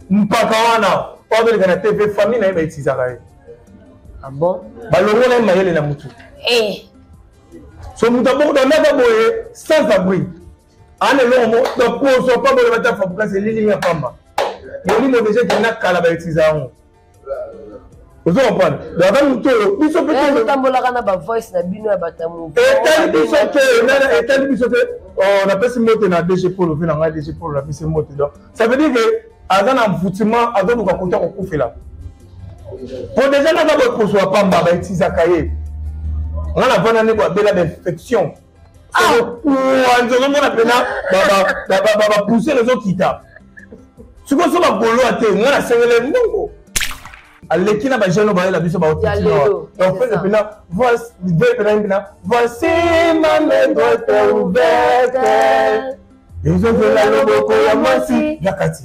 Mpakawana, pas de la TV famille na itisaka. Ah bon? Balongo na mayele na mutu. So mutaboko na naba boye sans abri. Ane lomo do poso pa boye bata fabuka c'est lili ya pamba. Yoni mo déjà kina kala ba itisaka. Vous comprenez? Dans un mutu, biso peut-être tambola kana ba voice na bino ya batamu. Et biso que na biso que on appelle ce mot na DG pour le faire na DG pour la biso mot donc. Ça veut dire que azana mfutima azo buka konta ko kufela. Pour déjà na ba ko so pamba ba itisaka ye. On a pas né quoi bela d'infection. Ah, on a pena pousser les autres qui tapent. Tu vois ça ba golo ate, on a sengele ndongo. Aleki na ba jeune ba la biso ba otino. Donc fait pena voici voici ma main droite ouverte. Ils ont fait la loboko ya mwasi yakati.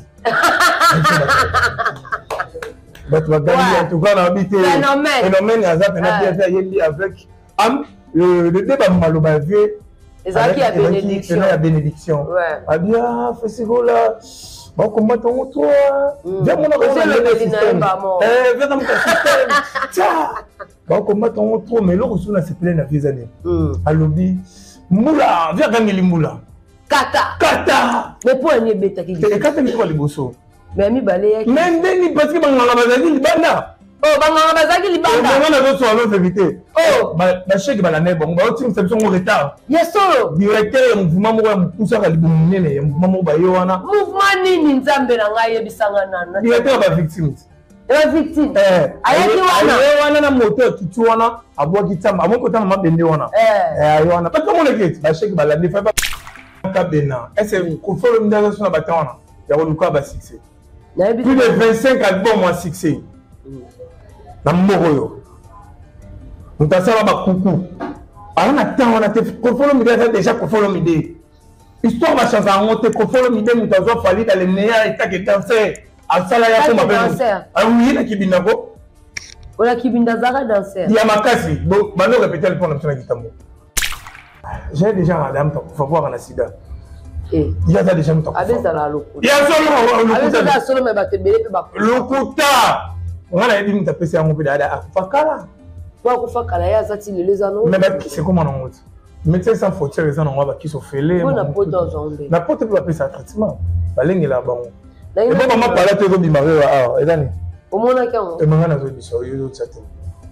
But tu vas gagner en tout cas dans habiter. Phénomène à ça pena bien fait yeli avec le débat maloba vieux. Ezaki ya bénédiction. La bénédiction. Ah bien festival là. Bon comment ton toi? Viens mon le système. Viens dans mon système. Tiens. Bon comment ton toi mais l'autre sur la c'est plein la vieux année. Alobi moula, viens gagner les moula. Kata. Mais pour un bêta qui dit. Kata ni quoi les bossos? Mais mi balé. Mais ndeni parce que banganga bazali libanda. Oh banganga bazali libanda. On a d'autres sur vérité. Oh ba chèque ba la né bon ba otim c'est son retard. Yes solo. Directeur mouvement mo mpusa ka libunene mouvement mo ba yona. Mouvement nini nzambe na ngai yebisanga nana. Directeur ba victime. La victime. Ayaki wana na moto kitu wana abwa kitamba amoko tama mabende wana. Ayona. Pas comme on le dit ba chèque ba la né fa ba kabena. Est-ce qu'on fait le ndanga sur la batana? Ya ko ba succès. Plus de 25 albums en succès. Dans Moroyo. Nous avons un coucou. On a tant, on a déjà Kofolomide. Histoire va changer en monter Kofolomide, nous avons fallu dans les meilleurs états de danser. À Salaya, comme appelle. Ah oui, la Kibinako. On a Kibindazara danser. Il y a ma casse. Bon, maintenant, répétez le point de la Kitambo. J'ai déjà madame, il faut voir un accident. Il y a déjà un temps. Il y a seulement le Kouta. On a dit que tu as passé un peu d'ada. Fakala. Fakala, il y a ça, les anneaux. Mais c'est comment on dit? Médecin sans faute, les anneaux qui sont faits. On n'a pas d'enjeu. N'a pas de papier, c'est un traitement. La ligne est là-bas. Et bon, maman parlait de Robi Marie. Ah, et Dani. Au moins, on a qu'un. Et maman a dit ça, il y a d'autres châteaux.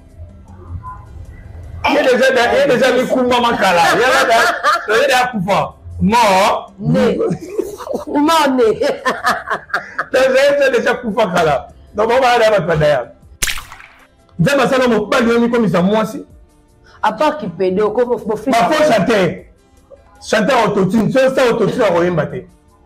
Il y a déjà des coups, maman Kala. Il y a des coups. Mort. Né. Mort né. C'est déjà coups, Kala. Donc, on va aller à votre d'ailleurs. Vous avez ça, mon pas de comme ça, moi aussi. À part qui pédé, comme vous faites. Ma faut chanter. Chanter autotune. C'est ça, autotune à Royaume-Baté.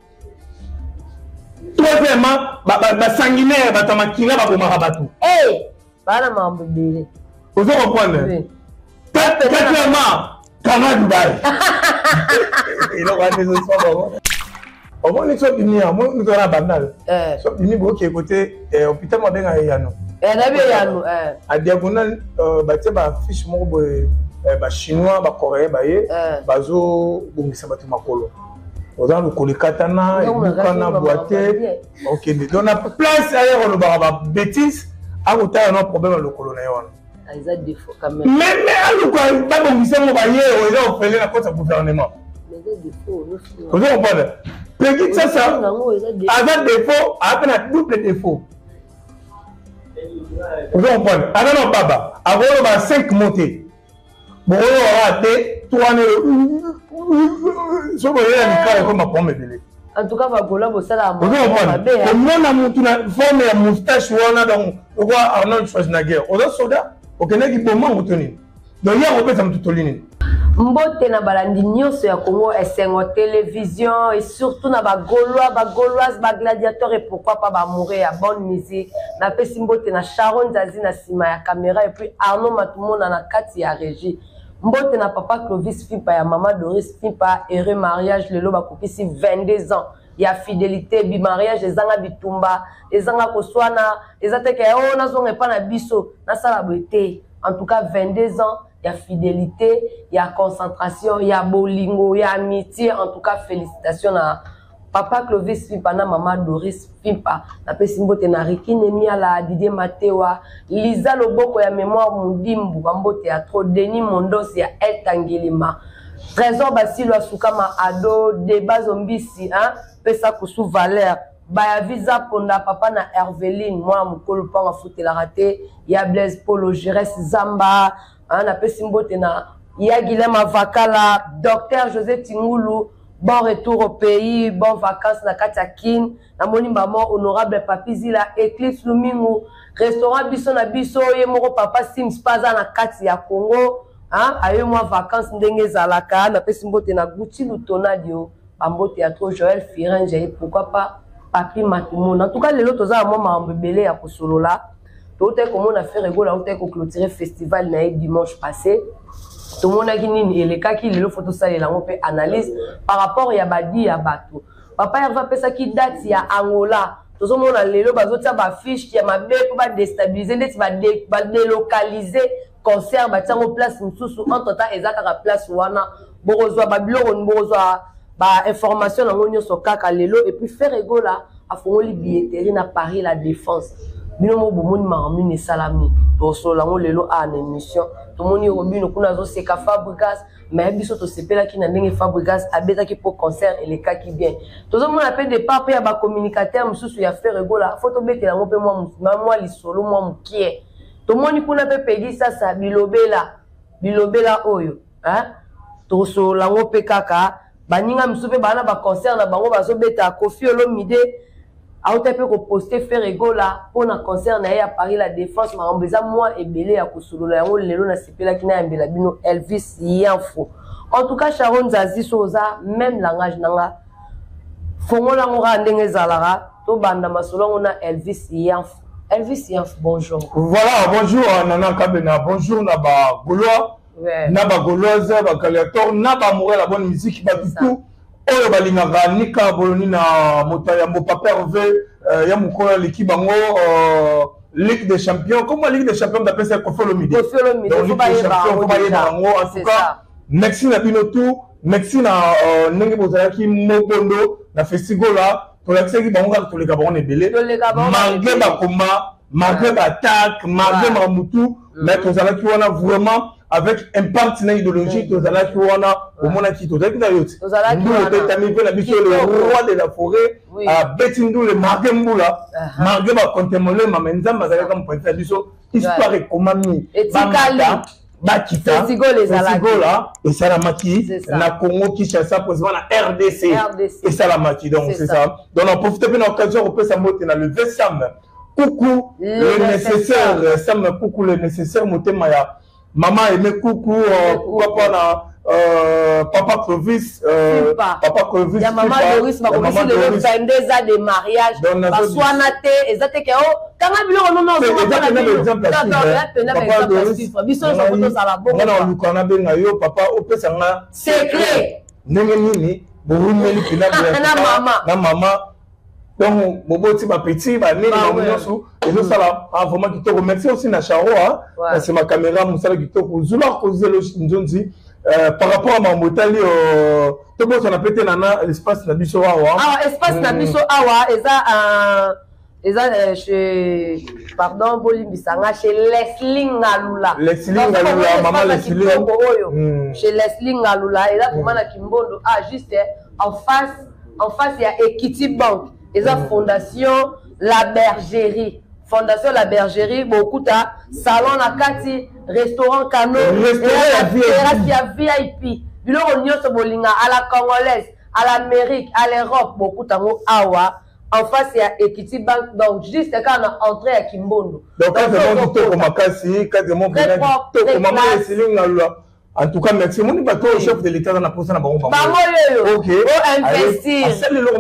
Toi, vraiment, sanguinaire, tu as maquillé, tu as rabattu. Eh, pas la bébé. Vous comprenez? Quatrièmement, Canada Dubaï. Il a des autres. Au moins, nous sommes unis, nous sommes banal. Nous sommes unis pour qui côté hôpital moderne à Yano. À diagonale, bah fiche mo bah chinois, bah coréen, bah bazo bongisa batu makolo. Dans le kolikatana, bukana boité. OK, donc la place ailleurs on ba bêtise, à côté on a problème le colonel. Ils ont des défauts quand même. Mais à quoi pas bongisa mo ba hier, on a fait la côte gouvernement. Mais des défauts, vous comprenez? Petit ça, avec défaut, avec un double défaut. Vous comprenez? Alors non, papa, avant on va 5 montées. Bon, on va rater 3 sur le comme ma pomme de en tout cas, va voler au salaire. Vous comprenez? Le monde a monté la forme et la moustache, on a donc, on voit Arnold Schwarzenegger. On a soda, on connaît qui peut m'en retenir. Donc, hier, on peut s'en tout ligne. Mbote na balandi nyonso ya Congo esengo télévision et surtout na ba gauloise ba gladiateur et pourquoi pas ba mourir ya bonne musique na pesi mbote na Sharon Zazi na sima ya caméra et puis Arnaud Matumona na kati ya régie mbote na papa Clovis Fipa ya maman Doris Fipa heureux mariage lelo ba kopisi 22 ans ya fidélité bi mariage ezanga bitumba ezanga koswana ezateke o nazonga pa na biso na sala beauté en tout cas 22 ans. Il y a fidélité, il y a concentration, il y a bolingo, il y a amitié. En tout cas, félicitations à papa Clovis Fimpa na maman Doris Fimpa na pesimbote na Rikine Miala Didier Matewa Lisa Loboko ya mémoire Mundimbu Bambote ya trop Denis Mondos ya Etangilima Trésor Basilo Asukama Ado Débat Zombisi hein pesa kusu Valère Baya Visa Ponda papa na Herveline moi mukolo panga futela raté ya Blaise Polo Gires Zamba hein na pesimbote na ya Guilhem Avakala docteur José Tingulu bon retour au pays, bon vacances na Katiakin, na moni maman honorable Papizila, Eclipse Lumingu, restaurant Biso na Biso, ye moko papa Sims Paza na Kati ya Congo, hein, ayo moi vacances ndenge zalaka, na pesi mbote na Gucci Lutonadio, ambote ya trop Joël Firenze, pourquoi pas Papi Matumo. En tout cas, les autres ont un bébé à Kosolola. Tout est comme on a fait rigoler, on a clôturé festival dimanche passé. Tout le monde a dit et les cas qui le photo ça on fait analyse par rapport à Badi à Bato. Papa il va penser qui date il y a Angola. Tout le monde a lelo bazotia ba fiche qui a ma bé pour déstabiliser net va délocaliser concert ba tiens en place sous entre temps ezaka ka place wana borozwa ba biloko borozwa ba information na ngonyo so kaka lelo et puis faire rigola a fongoli billetterie na Paris la Défense. Binomo bomoni maramune salami to so lango lelo a na émission to moni robino kuna zo seka Fabregas mais biso to sepela ki na ndenge Fabregas abeta ki pour concert et les cas qui bien to zo mona appel de papa ya ba communicateur mususu ya faire rigola photo bete lango pe moi lisolo moi mukie to moni kuna pe pegi sasa bilobela oyo hein to so lango pe kaka baninga mususu pe bana ba concert na bango bazo beta Kofi Olomide a été fait poster faire rigola pour un concert à Paris la Défense ma ambeza moi et belé à Kosolola yango lelo na sepela kina yambela bino Elvis Yanfo en tout cas Sharon Zazi Soza même langage nanga fongola ngora ndenge zalara to banda masolo ngona Elvis Yanfo bonjour voilà bonjour Nana Kabena bonjour na ba Gaulois na ba Gauloise ba Caliator na ba amoureux la bonne musique ba tout oyo balingaka nika boloni na motaya mo papa Hervé ya mukola l'équipe bango Ligue des Champions comment Ligue des Champions d'après ça Kofi Olomide en tout cas merci na bino tout merci na ndenge bozalaki mobondo na festival là pour l'accès qui bango to le Gabon ebele malgré ba combat malgré ba attaque malgré mamutu mais tozalaki wana vraiment avec un partenaire idéologique aux ala qui wana au monde qui tout avec d'ailleurs nous le roi de la forêt à Betindou le Margembula Margeba contemporain mamenza mazala comme point biso histoire et comment mi bakita Sigola et Salamaki na Congo Kinshasa président la RDC et Salamaki donc c'est ça donc on profite bien l'occasion on peut s'amoter dans le Sam coucou le nécessaire Sam coucou le nécessaire motemaya maman aimait coucou pourquoi pas na papa Clovis papa Clovis ya maman Doris ma commencé le 22 ans de mariage baswana te ezate ke o kanga biloko non papa Doris biso so photo ça la bonne on lui connaît bien yo papa opesa nga secret ndenge nini borumeli pina na maman donc boboti ba petit ba nini ba monyoso et nous ça là vraiment qui te remercie aussi na Charo c'est ma caméra musala qui te zula kozelo njonzi par rapport à ma motali to bo on a pété nana l'espace na biso awa espace na biso awa eza chez pardon bolimbisanga chez Leslie Ngalula maman Leslie chez Leslie Ngalula et là vraiment na Kimbondo juste en face il y a Equity Bank et la fondation La Bergerie. Fondation La Bergerie, beaucoup de salon à Kati, restaurant Cano, terrasse VIP. Bilo on se bolinga à la congolaise, à l'Amérique, à l'Europe, beaucoup de awa. En face il y a Equity Bank, donc juste quand on a entré à Kimbondo. Donc quand on dit comme Makasi, quand on dit comme en tout cas, merci. Mon bateau au chef de l'État dans la prochaine banque. Ok. Investir. C'est le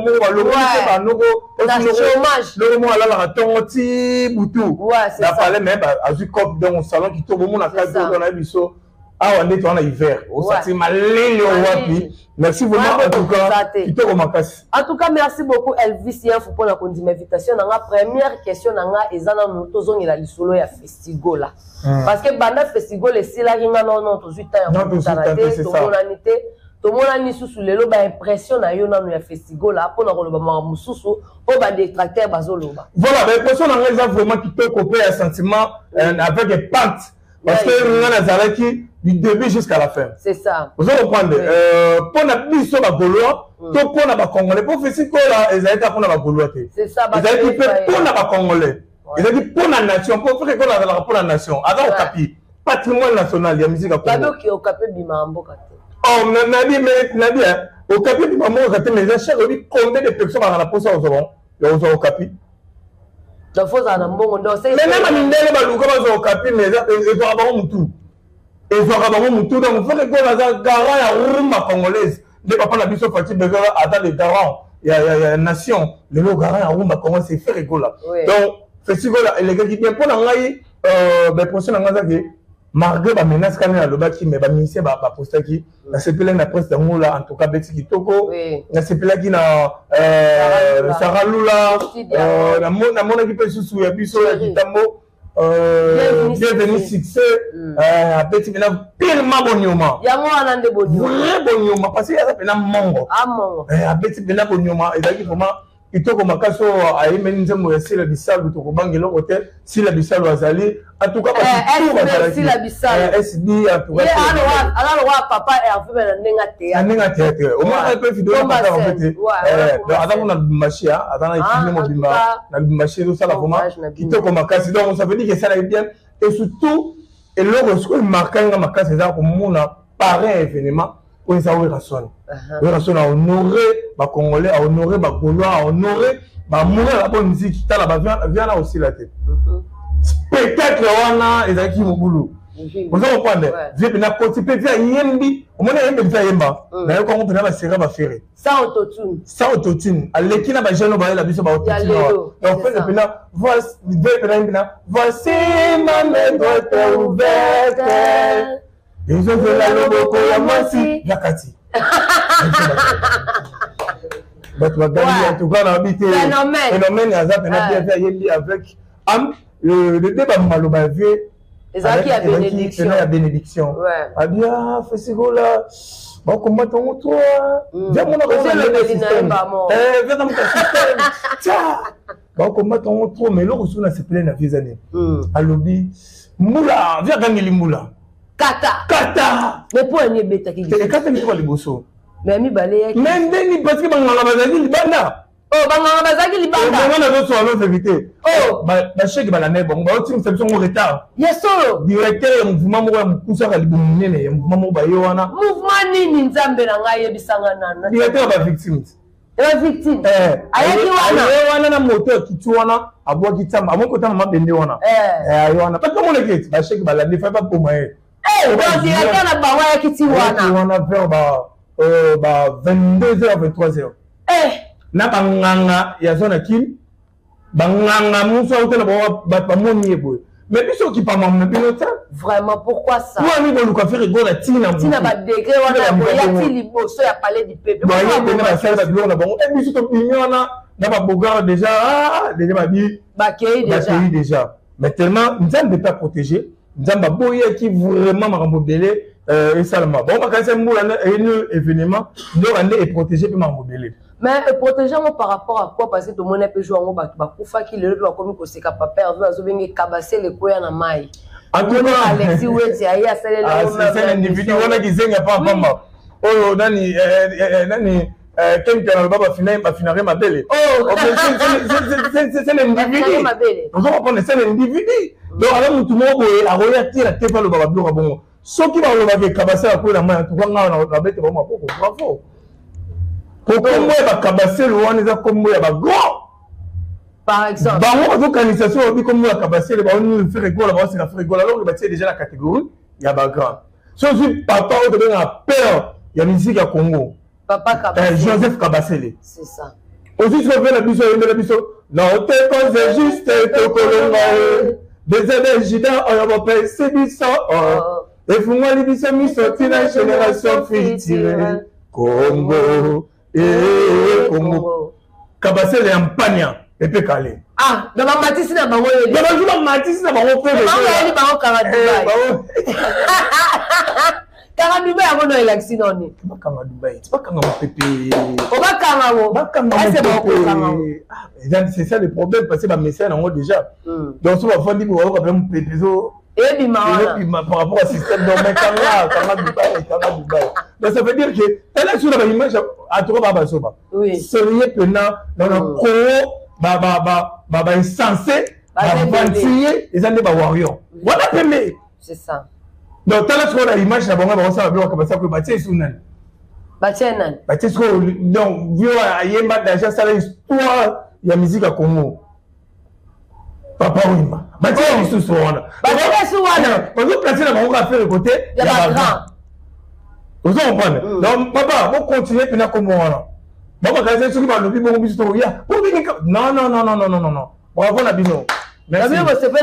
chômage. Le moment là, la tonti boutou. Ouais, c'est ça. Parlé même à du cop dans mon salon qui tombe au monde à 4 jours dans la biseau. Ah, on est en hiver. Au sati malé le wapi. Merci vraiment en tout cas. En tout cas, merci beaucoup Elvis Yanfo pour la invitation. Dans la première question, dans la ezana nous tozong il a lisolo ya festival là. Parce que banda festival et si la ringa non toujours temps pour s'arrêter, tout monanité. tomona ni susu lelo ba impression na yo nanu ya festival là pour na koloba makambo susu o ba détracteur bazoloba. Voilà, ba impression na nga vraiment qui peut couper un sentiment avec des pattes parce que nga nazalaki du début jusqu'à la fin. C'est ça. Vous allez comprendre pour na biso ba Gaulois to pour na ba Congolais pour festival là ezalaki pour na ba Gaulois te. C'est ça ba ezalaki pour na ba Congolais. Ezalaki pour la nation pour faire que la pour la nation. Avant au capi patrimoine national ya musique à Congo. Bado ki au capi bima mboka te. Oh, Nabi, au capi du moment où mais les achats, combien de personnes dans la poste au capi? Donc, faut en bon, donc c'est. Mais même à Mindele, au capi, mais ils ont abandonné tout. Ils ont abandonné tout. Donc, il faut que les garants à Rouma congolaise, de papa la biso Fatih besoin attendre les garants. Il y a une nation, les garants à Rouma congolaise, c'est fait rigolo. Donc, festival, les gars qui viennent pour l'engager, les prochains engager. Malgré la menace quand même le qui mais ba ministère ba poster qui na sepela na presse d'ango là en tout cas Betty Kitoko na sepela qui na Sarah Lula na mona qui peut sous ya biso ya Kitambo bienvenue succès Betty mena purement bonyoma yango wana nde bonyoma vrai bonyoma parce que ça pena mongo mongo Betty mena bonyoma et là qui vraiment kitoko makaso ayemeni nzembo ya sila bisalu to kobangela hotel sila bisalu azali en tout cas sila bisalu SB en tout cas alors papa est en fait nenga théâtre au moins peut vidéo pas en fait donc avant on a machia avant il filme mobimba na machia tout ça là vraiment kitoko makasi donc ça veut dire que ça va bien et surtout et le ce que marquant makasi ça comme mona pareil événement pour ça oui rason à honorer les Congolais, à honorer les Gaulois, à honorer la bonne musique. Il y a aussi la tête. Spectacle, il y a qui boulot. Vous comprenez? Vous avez participé à Yembi. Au moins, il y a Yemba. Mais quand on peut faire sans autotune. Sans autotune. À l'équipe, il y a la mission autotune. Voici ma main droite ouverte. Et je veux la lobo ya mwasi yakati. En tout cas, on a habité phénomène avec le débat Maloba vieux. Avec la bénédiction. Ah bien, festival là. Bon, comment on toi? Viens mon système. Viens dans mon système. Tiens. Bon, comment on toi? Mais là, on a se plein à des années. À lobby. Moula, viens gagner les moula. Kata. Mais pour un bêta qui est kata ni kwa liboso. Mais mi balé. Mais ndeni parce que banganga bazaki libanda. Oh banganga bazaki libanda. On a d'autres sur notre invité. Oh ba chèque ba la ne bon ba otim section au retard. Yes sir. Directeur mouvement mo ya mukusa ka libomu nene mouvement mo ba yo wana. Mouvement nini nzambe na ngai yebisanga nana. Directeur ba victime. La victime. Ayaki wana na moteur kitu wana abwa kitamba amoko tama mabende wana. Ayo wana. Pas comment le gate ba chèque ba la ne fait pas pour moi. Donc, il y a un bawa qui t'y on a vers 22h, 23h. Na banganga, il y a zone qui banganga, moussa ou tena ba moni boy. Mais puis qui pas maman pilote. Vraiment, pourquoi ça? Moi, nous on nous faire go la tina. Tina ba degré wana boya ti liboso ya parler du peuple. Bah, il y a des salles de na bon. Et puis surtout opinion na ba bogar déjà ba bi ba déjà. Mais tellement nous ne pas protéger. Nzamba boye qui vraiment m'a modélé et seulement bon quand c'est un événement donc on est protégé puis m'a modélé mais protéger moi par rapport à quoi parce que tout le monde peut jouer en bas ba kufa qui le doit comme ko seka papa veut azobengi kabase le koya na mai en tout cas Alexis Weti ayi asale c'est un individu on a qui zenga pas pamba oh nani quelqu'un baba finale ma belle oh c'est un individu on va prendre c'est un individu donc alors tout le monde a relaté la tête par le baba blanc bon ce qui va le cabasser à quoi la main tout va na bête ba ma poko bravo pour comment va cabasser le one za comme ya ba grand par exemple ba on organisation on comme ya cabasser le ba on fait rigolo là c'est la rigolo alors il va déjà la catégorie il y a ba grand si on dit papa on te a peur il y a musique à Congo papa cabasser Joseph Kabassele c'est ça aussi je vais la biso non te cause juste te colonga des énergies on va pas c'est biso et vous moi les biso mi sorti la génération future Congo et Congo Kabassele en pagna et pe calé ah dans ma matisse na bango yeli dans ma matisse na bango pe bango yeli bango kara Dubaï Kanga Dubaï avant de l'élection non. Pas Kanga Dubaï, pas Kanga Pépé. On va Kanga wo. Pas Kanga Pépé. C'est ça le problème parce que ma message en haut déjà. Donc si on va dire qu'on va problème Pépé zo. Et puis par rapport au système donc Kanga Dubaï. Donc ça veut dire que elle est sur la image à trop baba soba. Oui. Sérieux pendant dans le pro baba insensé. Bavantiller les années warrior. Voilà Pépé. C'est ça. Donc, tu as l'image de la ça va comme ça que Batia est sounan. Batia nan. Batia est donc, vieux à Yemba déjà, ça l'histoire, il y a musique à Congo. Papa Wimba. Batia est sous Souana. Batia est sous Souana. Quand vous placez la banque à faire le côté, il y a un grand. Vous comprenez? Donc, papa, vous continuez à faire comme moi. Bon, quand vous avez le bibon, vous dites, non. Bravo, la bino. Merci.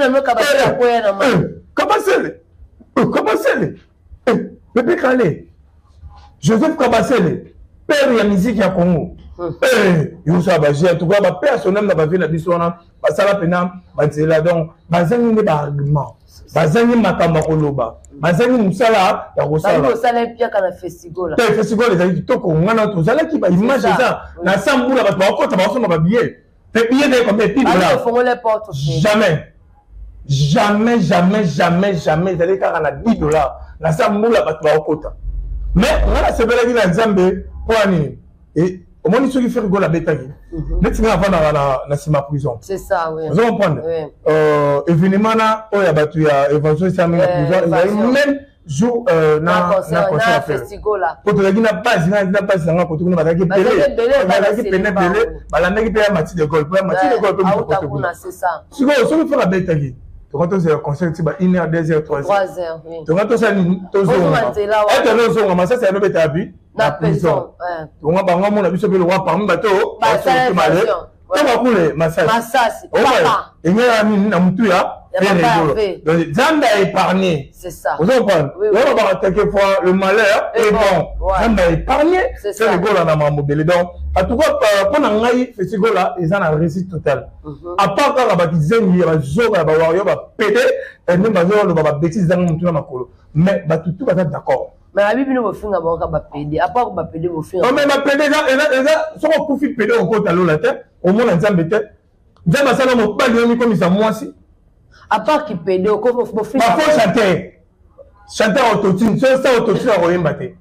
Comment c'est? Comment c'est? Bébé Kalé, Joseph Kabasele, père de la musique à Congo. Il y a en tout cas, personnel n'a pas vu la bisouana, Basala Pena, Bazela, donc, Bazani n'est pas argument. Bazani Makamba Koloba. Bazani Moussala, la Rosala. Moussala est pire qu'à la festival. Le festival, les amis, Toko, on a tout ça, qui va image ça. La Samboula, va te voir billet. Les billets de combien de Jamais. Jamais, vous allez faire à $10. La salle la battre au côté. Mais on a c'est belle la Zambé pour année. Et au moins ceux qui font rigoler la bête. Mais tu vas avant dans la prison. C'est ça, oui. Vous comprenez? Événement là, il y a battu à éventuellement ça même jour na festival là. Pour te dire na base na pour te dire na belé la mec paye Mathieu de Gaulle, Mathieu de Gaulle pour c'est ça. Si vous faites la bête quand on se concert, c'est 1 heure, 2 heures, 3 heures. 3 heures, oui. Donc, quand on s'est dit, ça c'est un peu établi. La prison. Donc, on a vu ce que le roi parmi bateau. On va couler, massage. Papa. Et il y a un moutuya. Donc, Zamba a épargné. C'est ça. Vous comprenez? On va attaquer fois le malheur. Et bon, Zamba a épargné. C'est le goal à la mobile. Donc, en tout cas, pendant que le festival là, ils ont un réussite total. À part quand ils ont dit qu'ils va péter, et même ils vont bêtises dans le monde. Mais tout va être d'accord. Mais la Bible nous fait un bon cas péder. À part que péder vous fait. Non mais ma péder là, si on profite péder au côté de la tête, au moins ils ont bêté. Zamba ça non pas lui comme ça moi aussi. À part qu'il péder au côté faut faire. Ma faut chanter. Chanter autotune, ça autotune à Royem Baté.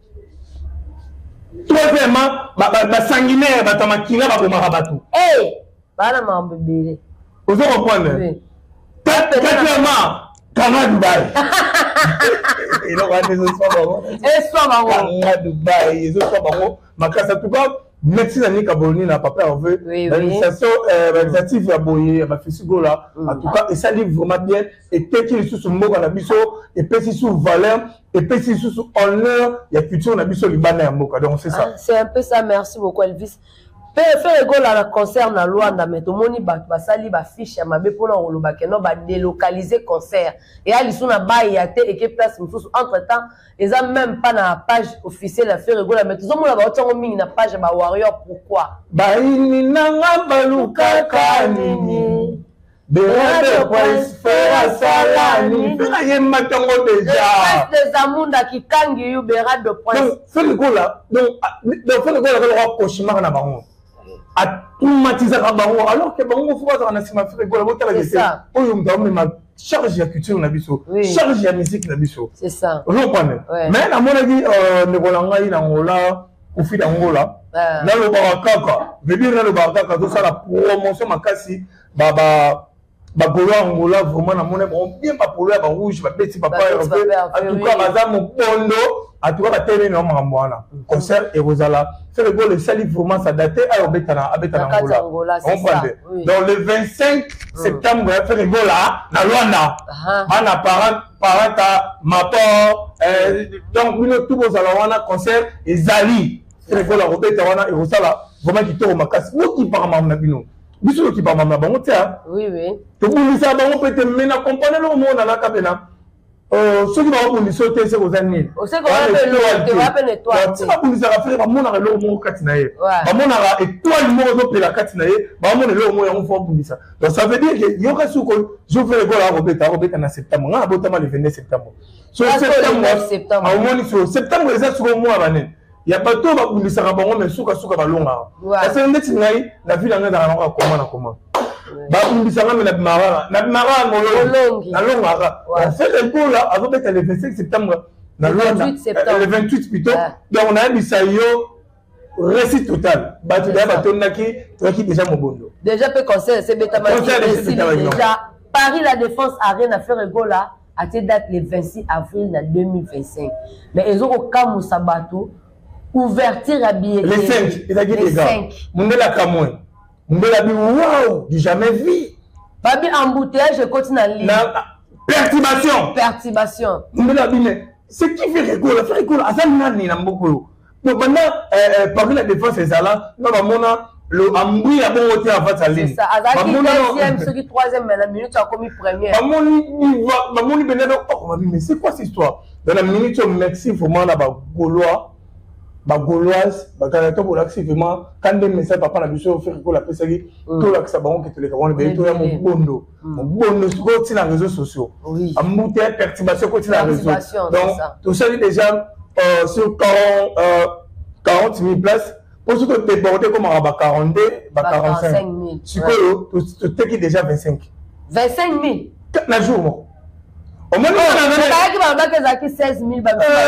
Troisièmement, sanguinaire, Batamakina, Babomarabatou. Eh, Bana Mambébé. Vous comprenez? Quatrièmement, Kanga Dubaï. Il aura des espoirs. Kanga Dubaï, les espoirs. Ma classe, en tout cas, médecine à Nikaboni n'a pas peur. L'administration réalisative à Boye, à Fessigo là. En tout cas, et ça livre vraiment bien. Et peut-être qu'il est sous mot à la biso, et peut-être qu'il est sous valeur, et peut-être qu'il est sous honneur, il y a culture à la biso libanais à Moka. Donc c'est ça. C'est un peu ça, merci beaucoup Elvis. Faire école à la concert na Luanda mais to moni ba sali ba fiche ya mabe pona oloba ke no ba délocaliser concert et ali suna ba ya te et que place mususu entre-temps ils ont même pas na page officielle à faire école mais tout mona ba otango mingi na page ba warrior pourquoi ba ini nanga baluka kanini Berade Prince Fera Salani Fera matango déjà des amunda qui kangi yu Berade Prince donc fait l'école là donc fait l'école là le cauchemar na bango à tout matiser à bango alors que bango faut pas na sima faire l'école botala que c'est oyo mdamu ma charge ya culture na biso charge ya musique na biso c'est ça vous comprenez mais na mona dit ne bolanga ina ngola ofi d'angola na le barakaka veut dire na le barakaka tout ça la promotion makasi baba Bagolo Angola vraiment na mona bien pas pour ba rouge ba petit papa en tout cas bazamo bondo en tout cas ba télé no mwana concert et Rosala c'est le goal le sali vraiment ça daté à Obetana Angola on prend donc le 25 septembre fait le goal là na Luanda ana parata mapo donc nous tout Rosala wana concert et Zali c'est le goal à Obetana et Rosala vraiment qui tourne makasi nous qui par na bino biso qui parle ma bango tia oui to bulisa bango peut te mena comprendre le monde na kabena ceux qui vont pour sauter c'est aux années on sait qu'on appelle étoile si va pour nous faire ba mona ka lo mo katinaye ba mona ka étoile mo zo pela katinaye ba mona lo mo ya on faut pour ça donc ça veut dire que yo ka suko je fais go la robeta na septembre nga botama le 22 septembre so septembre au moins sur septembre les suko mo abanene ya bato ba bundisa ka bango mais suka ba longa parce que ndeti ngai na ville nga na ka comment ba bundisa nga na bimara molongi na longa on fait le coup là avec le 25 septembre le 28 plutôt donc on a dit ça yo récit total bato da bato naki déjà mobondo déjà peut conseil c'est betama déjà Paris la Défense Arène a fait rigola à cette date le 26 avril 2025 mais ils ont au cas Sabato ouverture à billetterie les 5 il a dit les gars Mundela Kamoy Mundela bi wow du jamais vu babi embouteillage je continue à lire perturbation Mundela bi ce qui fait rigolo à ça nani na mboko donc pendant Paris la Défense c'est là non ba mona le ambui a bon hôtel en face à ligne c'est ça azaki deuxième ce qui troisième mais la minute a commis première ba moni benado oh mais c'est quoi cette histoire dans la minute merci vraiment là ba Gauloise, Bakanato pour l'activement, quand des messages papa la biso fait que la pesagi, tout l'accès baron qui te les avons béto ya mon bondo sur les réseaux sociaux. À monter perturbation côté la réseau. Donc tout ça déjà sur 40 000 places. Pour ce que débordé comme à 42, 45 000. Tu peux tu déjà 25. 25 000. 4 jours. Au moins on a 16 000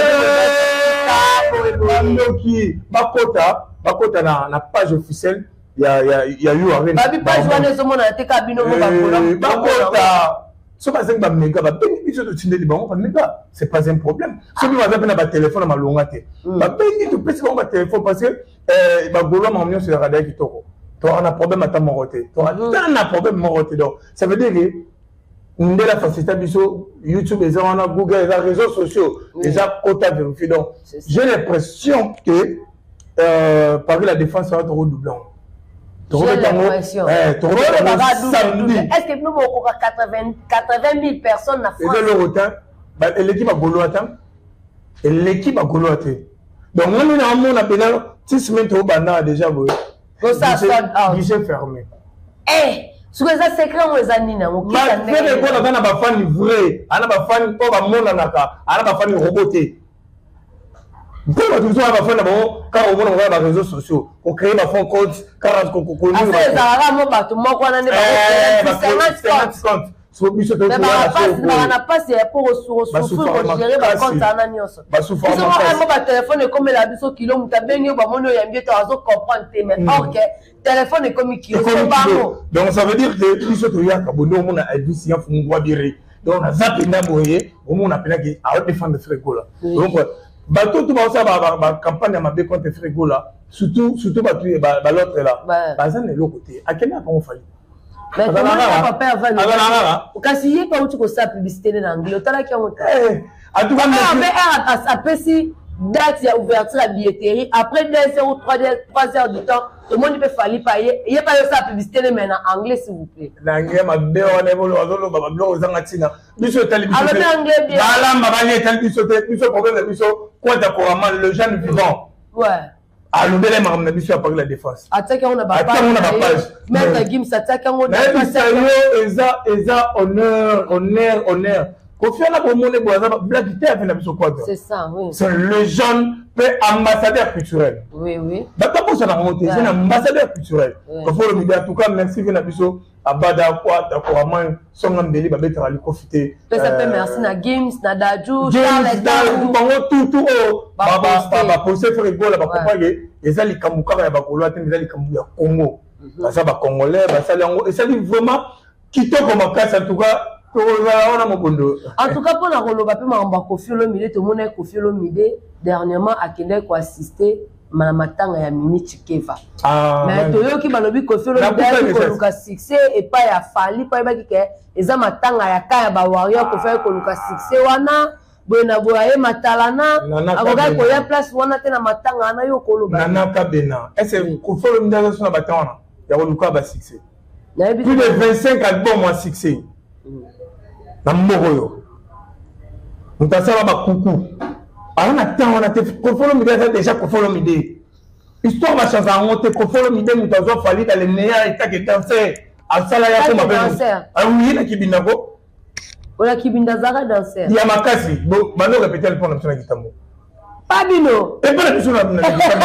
Bakota na page officielle il y a eu arène babi page wana zo mona te ka bino mo bakota so ba zenga mega ba bengi biso to tindeli bango ba mega c'est pas un problème so bi ba na ba téléphone ma longa te ba bengi to pesi ba téléphone parce que ba golo ma mignon sur la radio qui toko to on a problème à ta moroté to on a problème moroté donc ça veut dire que ndela facilité biso YouTube et on a Google les réseaux sociaux déjà quota vérifié donc j'ai l'impression que Paris la Défense va être redoublant. Est-ce que nous avons 80 000 personnes en France? L'équipe a Golo atteint. L'équipe a Golo atteint. Donc on a appelé 6 semaines au Bana déjà. Guichet fermé. Ce que ça secret on les anine on qui ça ne fait pas dans ba fan vrai ana ba fan ko ba mona naka ana ba fan roboté pour toujours ba fan bon car on mona ba réseaux sociaux on crée ba fond compte car on ko ça ça mo ba to mo ko na ne ba 50 compte so biso to na pas c'est pour gérer ba compte ana nyonso ba souffrance ba téléphone comme la biso kilo muta benyo ba mono ya mbieto azo comprendre mais OK téléphone est comme kilo donc ça veut dire que biso to ya ka bondo mona adisi ya fungwa bire donc na zapi na boye au monde appela qui a défendre frigo là donc bato tout ça ba campagne à mabe contre frigo là surtout ba l'autre là bazan de l'autre côté à quel moment on fallait mais comment papa avant kasi yé pas où tu ko sa publicité en anglais tala ki on en tout cas mais après si date ya ouverture à billetterie après 2 heures ou 3 heures du temps tout le monde peut falloir payer il y a pas ça publicité mais en anglais s'il vous plaît l'anglais ma be on est volo azolo baba blo zangatina biso télévision alors anglais bien bala mabali télévision problème biso quoi d'accord le jeune vivant ouais alors belle madame biso à Paris la Défense attaque on a pas page mais Gim s'attaque on a pas eza honneur confiance pour mon blague avec la biso quoi c'est ça oui c'est le jeune ambassadeur culturel oui d'accord pour ça na monter c'est un ambassadeur culturel il faut le dire en tout cas merci que na biso abada quoi d'accord man songa mbeli ba betra li profiter ça peut merci na Games na Daju tout ba poster faire gola ba comparer ezali kamuka ya bakolo ate ezali kamu ya Congo ça ba congolais ba sali yango et ça dit vraiment kitoko makasi en tout cas en tout cas pour la roloba pe mamba Koffi Olomide to mona Koffi Olomide dernièrement akende ko assister na matanga ya Mimi Chikeva mais to yoki balobi Koffi Olomide ko luka succès et pas ya fali pas ba ki eza matanga ya kaya ba warrior ko fa ko luka succès wana bona boye matalana akoka ko ya place wana te na matanga na yo ko loba nana kabena est-ce que Koffi Olomide so na batana ya ko luka ba succès plus de 25 albums en succès na moko yo mutasala ba kuku ana temps on a te Kofolo Mide déjà Kofolo Mide histoire va changer en monter Kofolo Mide mutazo fali dans les meilleurs états que danser à sala ya ko mabel ah oui na kibinda ko ola kibinda zaka danser ya makasi bon bano répéter le point na kitambo pas bino et pas la question na kitambo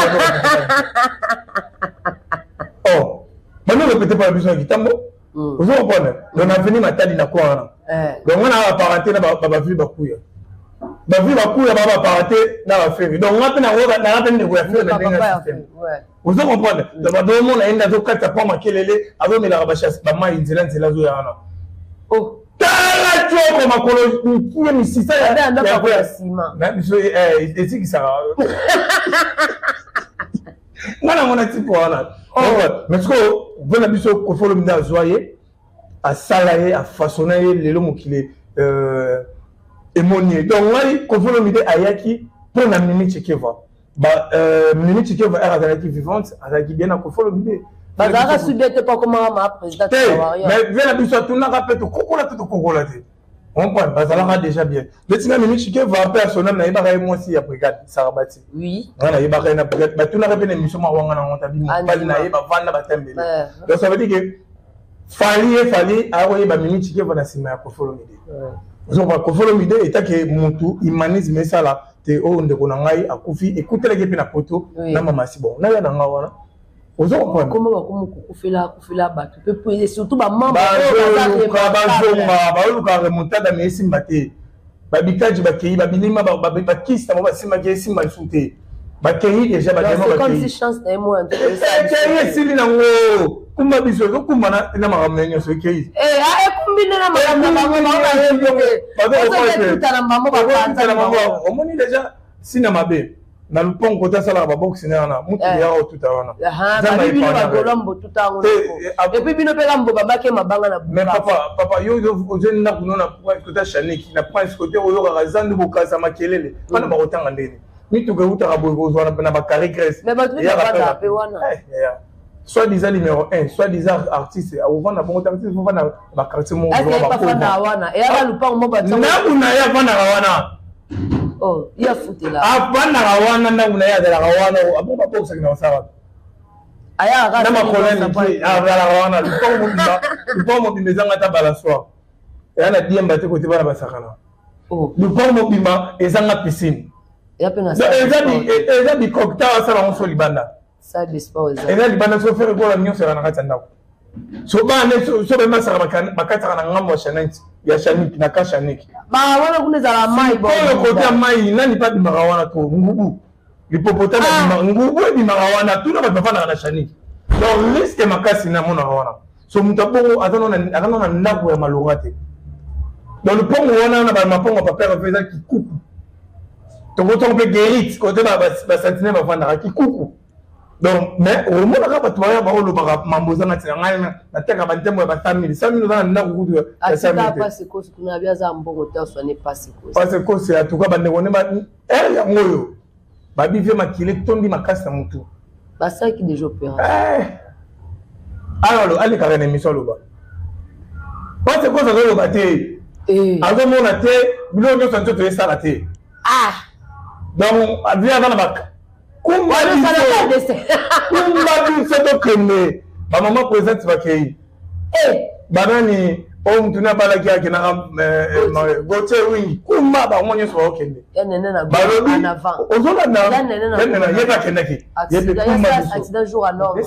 oh bano répéter pas la question na kitambo vous comprenez donc on a venu matadi na quoi donc on a apparenté na ba vie bakuya ba vie bakuya ba apparenté na ba faire donc on a na peine de faire na benga système vous comprenez donc ba do mon na enda zo kata pa makelele avo mela ba chasse ba mai nzela zo ya na oh tala choko makolo kiye misisa ya ndaka kwa sima na biso etiki ça ngana mona tipo wana mais ko vona biso Kofolo Mide azoye a salaye a façonner lelo mokile émonier donc ngari Kofolo Mide ayaki pour na Mimi Chikeva ba Mimi Chikeva era azalaki vivante azalaki bien na Kofolo Mide bazaka sudete pas comment ma président mais vena biso tuna rapete kokola tout kokola te on prend bazalaka déjà bien le tinga Mimi Chikeva personnel na ibaka moi si ya brigade sarabati oui na ibaka na brigade ba tuna rapete émission ma wanga na monta bi mo bali na yeba vanda batembele donc ça veut dire que fali awoye ba Mimi Chikeva na sima ya Kofolo Mide donc Kofolo Mide etake muntu humanisme sala te o ndeko na ngai akufi ekuteleke pe na poto na mama si bon na ya na ngawana ozo comprendre comment ba kufila bato pe pour surtout ba membre ba luka remontada mais simba te ba bitaji ba kei ba bilima ba kista ba simba ke simba sute ba kei déjà ba demo ba comme si chance na moi en tout cas sili na ngo kumba biso zo kumba na mamenyo so kei kumbina na mama omoni déjà sina mabe na lupongo kota sala ba box na mutu ya o tuta wana zama bino ba golombo tuta ngo et puis bino pe gambo babake mabanga na mais papa yo ozeni na kunona kwa kota shaniki na prince côté oyo ka zandu bokaza makelele bana ba otanga ndeni mitu ke utaka boyo zwana na ba carré graisse mais ba tuta ba pe wana soit disant numéro 1 soit disant artiste au vendre bon artiste faut vendre ba quartier mo ba fana wana et ala lupango mo ba na una ya vana wana oh ya futela apana wana na una ya dela wana abo ba box na sawa aya ga na makolani ki ala wana lupango mo bimezanga ta balançoire ya na diemba te côté bana basakana oh lupango mo bima ezanga piscine ya pe na ça ezali cocktail ça va on solibanda ça dispose et libanda so faire ko la mignon sera na kati ndako so ba ne so be masara bakata na ngambo shaniki ya shaniki na ka shaniki ba wana kuneza la mai bo ko kota mai nani pa bimaka wana to ngubu lipopotana ngubu bimaka wana tuna ba bafana na shaniki donc risque makasi na mona wana so mutabongo atano na ndako ya malonga te donc le pongo wana na ba mapongo papa feza kikuku to boto pe guérit côté ba sentine ba fanda kikuku donc mais au moins là tu vas voir le mamboza na tanga na teka ba ntembo ba 100 000 na ndako kutu ya 100 000 pas c'est cause kuna bia za mbongo te so n'est pas c'est cause parce que c'est en tout cas ba ndeko ba ya ngoyo ba bivie makile tondi makasi na mutu ba ça qui déjà opéra alors allez carré émission loba parce que ça zo loba te azo mona te bilo nyo santo te sala te donc avia dans la bac kumba biso tokende bamama présente bakei banani o mutuna balaki yake na gote wingi kumba bango nyonso bakokende balobi ozolanda nena yeba kendaki yebe kumba accident jour à l'ordre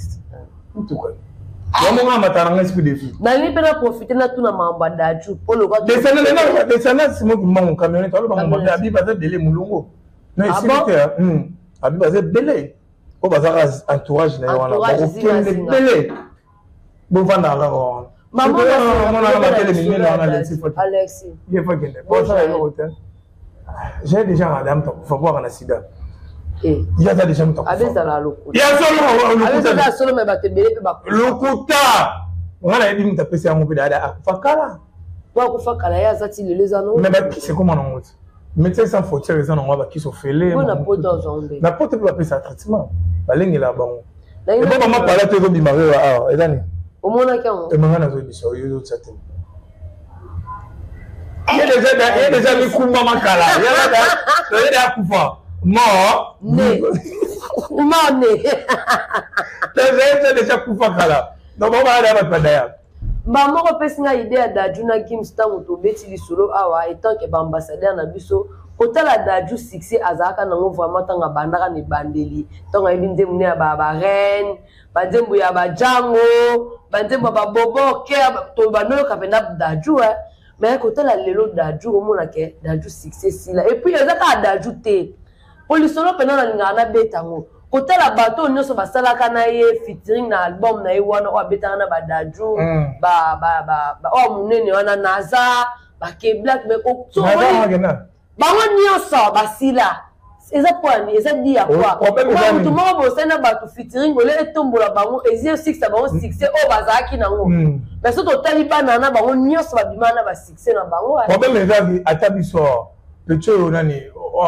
yamonga mataranga esprit de vie nali pena profiter na tuna mamba daju polo kwa desana simo bimango camionnette alo bango mamba abi baza dele mulungu non ici c'était abi baza belé ko baza entourage na wana okende belé bo vanda la wana maman na matele minene wana Alexis il faut gagner bon ça le hôtel j'ai déjà madame faut voir na sida il y a déjà un temps abeza la loko il y a solo abeza solo me batebele pe ba lokuta ngana yedi mtapesi yango pe dada akufakala kwa kufakala ya zati lelezano mais ba c'est comment on dit médecin sans faute raison on va qui so fele on a pas dans zombe na pote pe pesa traitement balengela bango et bon maman parla te zo bimare ah ezani omona kango e mangana zo biso yo zo tsaté Il y a déjà mis Koumba Makala. Il y a déjà Koufa. Mort. Né. Mort né. Il y a déjà Koufa Kala. Donc on va aller à votre d'ailleurs. Maman repèse une idée d'Adjuna Kim Stang ou Betty Solo Awa étant que ambassadeur na biso. Kota la d'Adju succès azaka nango vraiment tanga bandaka ni bandeli. Tanga ibinde mune ya ba reine, ba dembu ya ba jango, ba dembu ba bobo ke to ba no kapenda d'Adju mais kota la lelo d'Adju au mona ke d'Adju succès si là et puis azaka d'Adju te. Polisolo pena na ngana betango. Kota la bateau nyoso basalaka na ye featuring na album na ye wana o betanga na ba d'Adju ba o munene wana naza ba ke black me ko so bango nyonso basila eza point eza dit à quoi quand tout monde bosana ba featuring ole etombola bango ezio 6 bango succès o bazaki nango mais so to talibana na bango nyonso babimana ba succès na bango problème eza atabiso pecho nani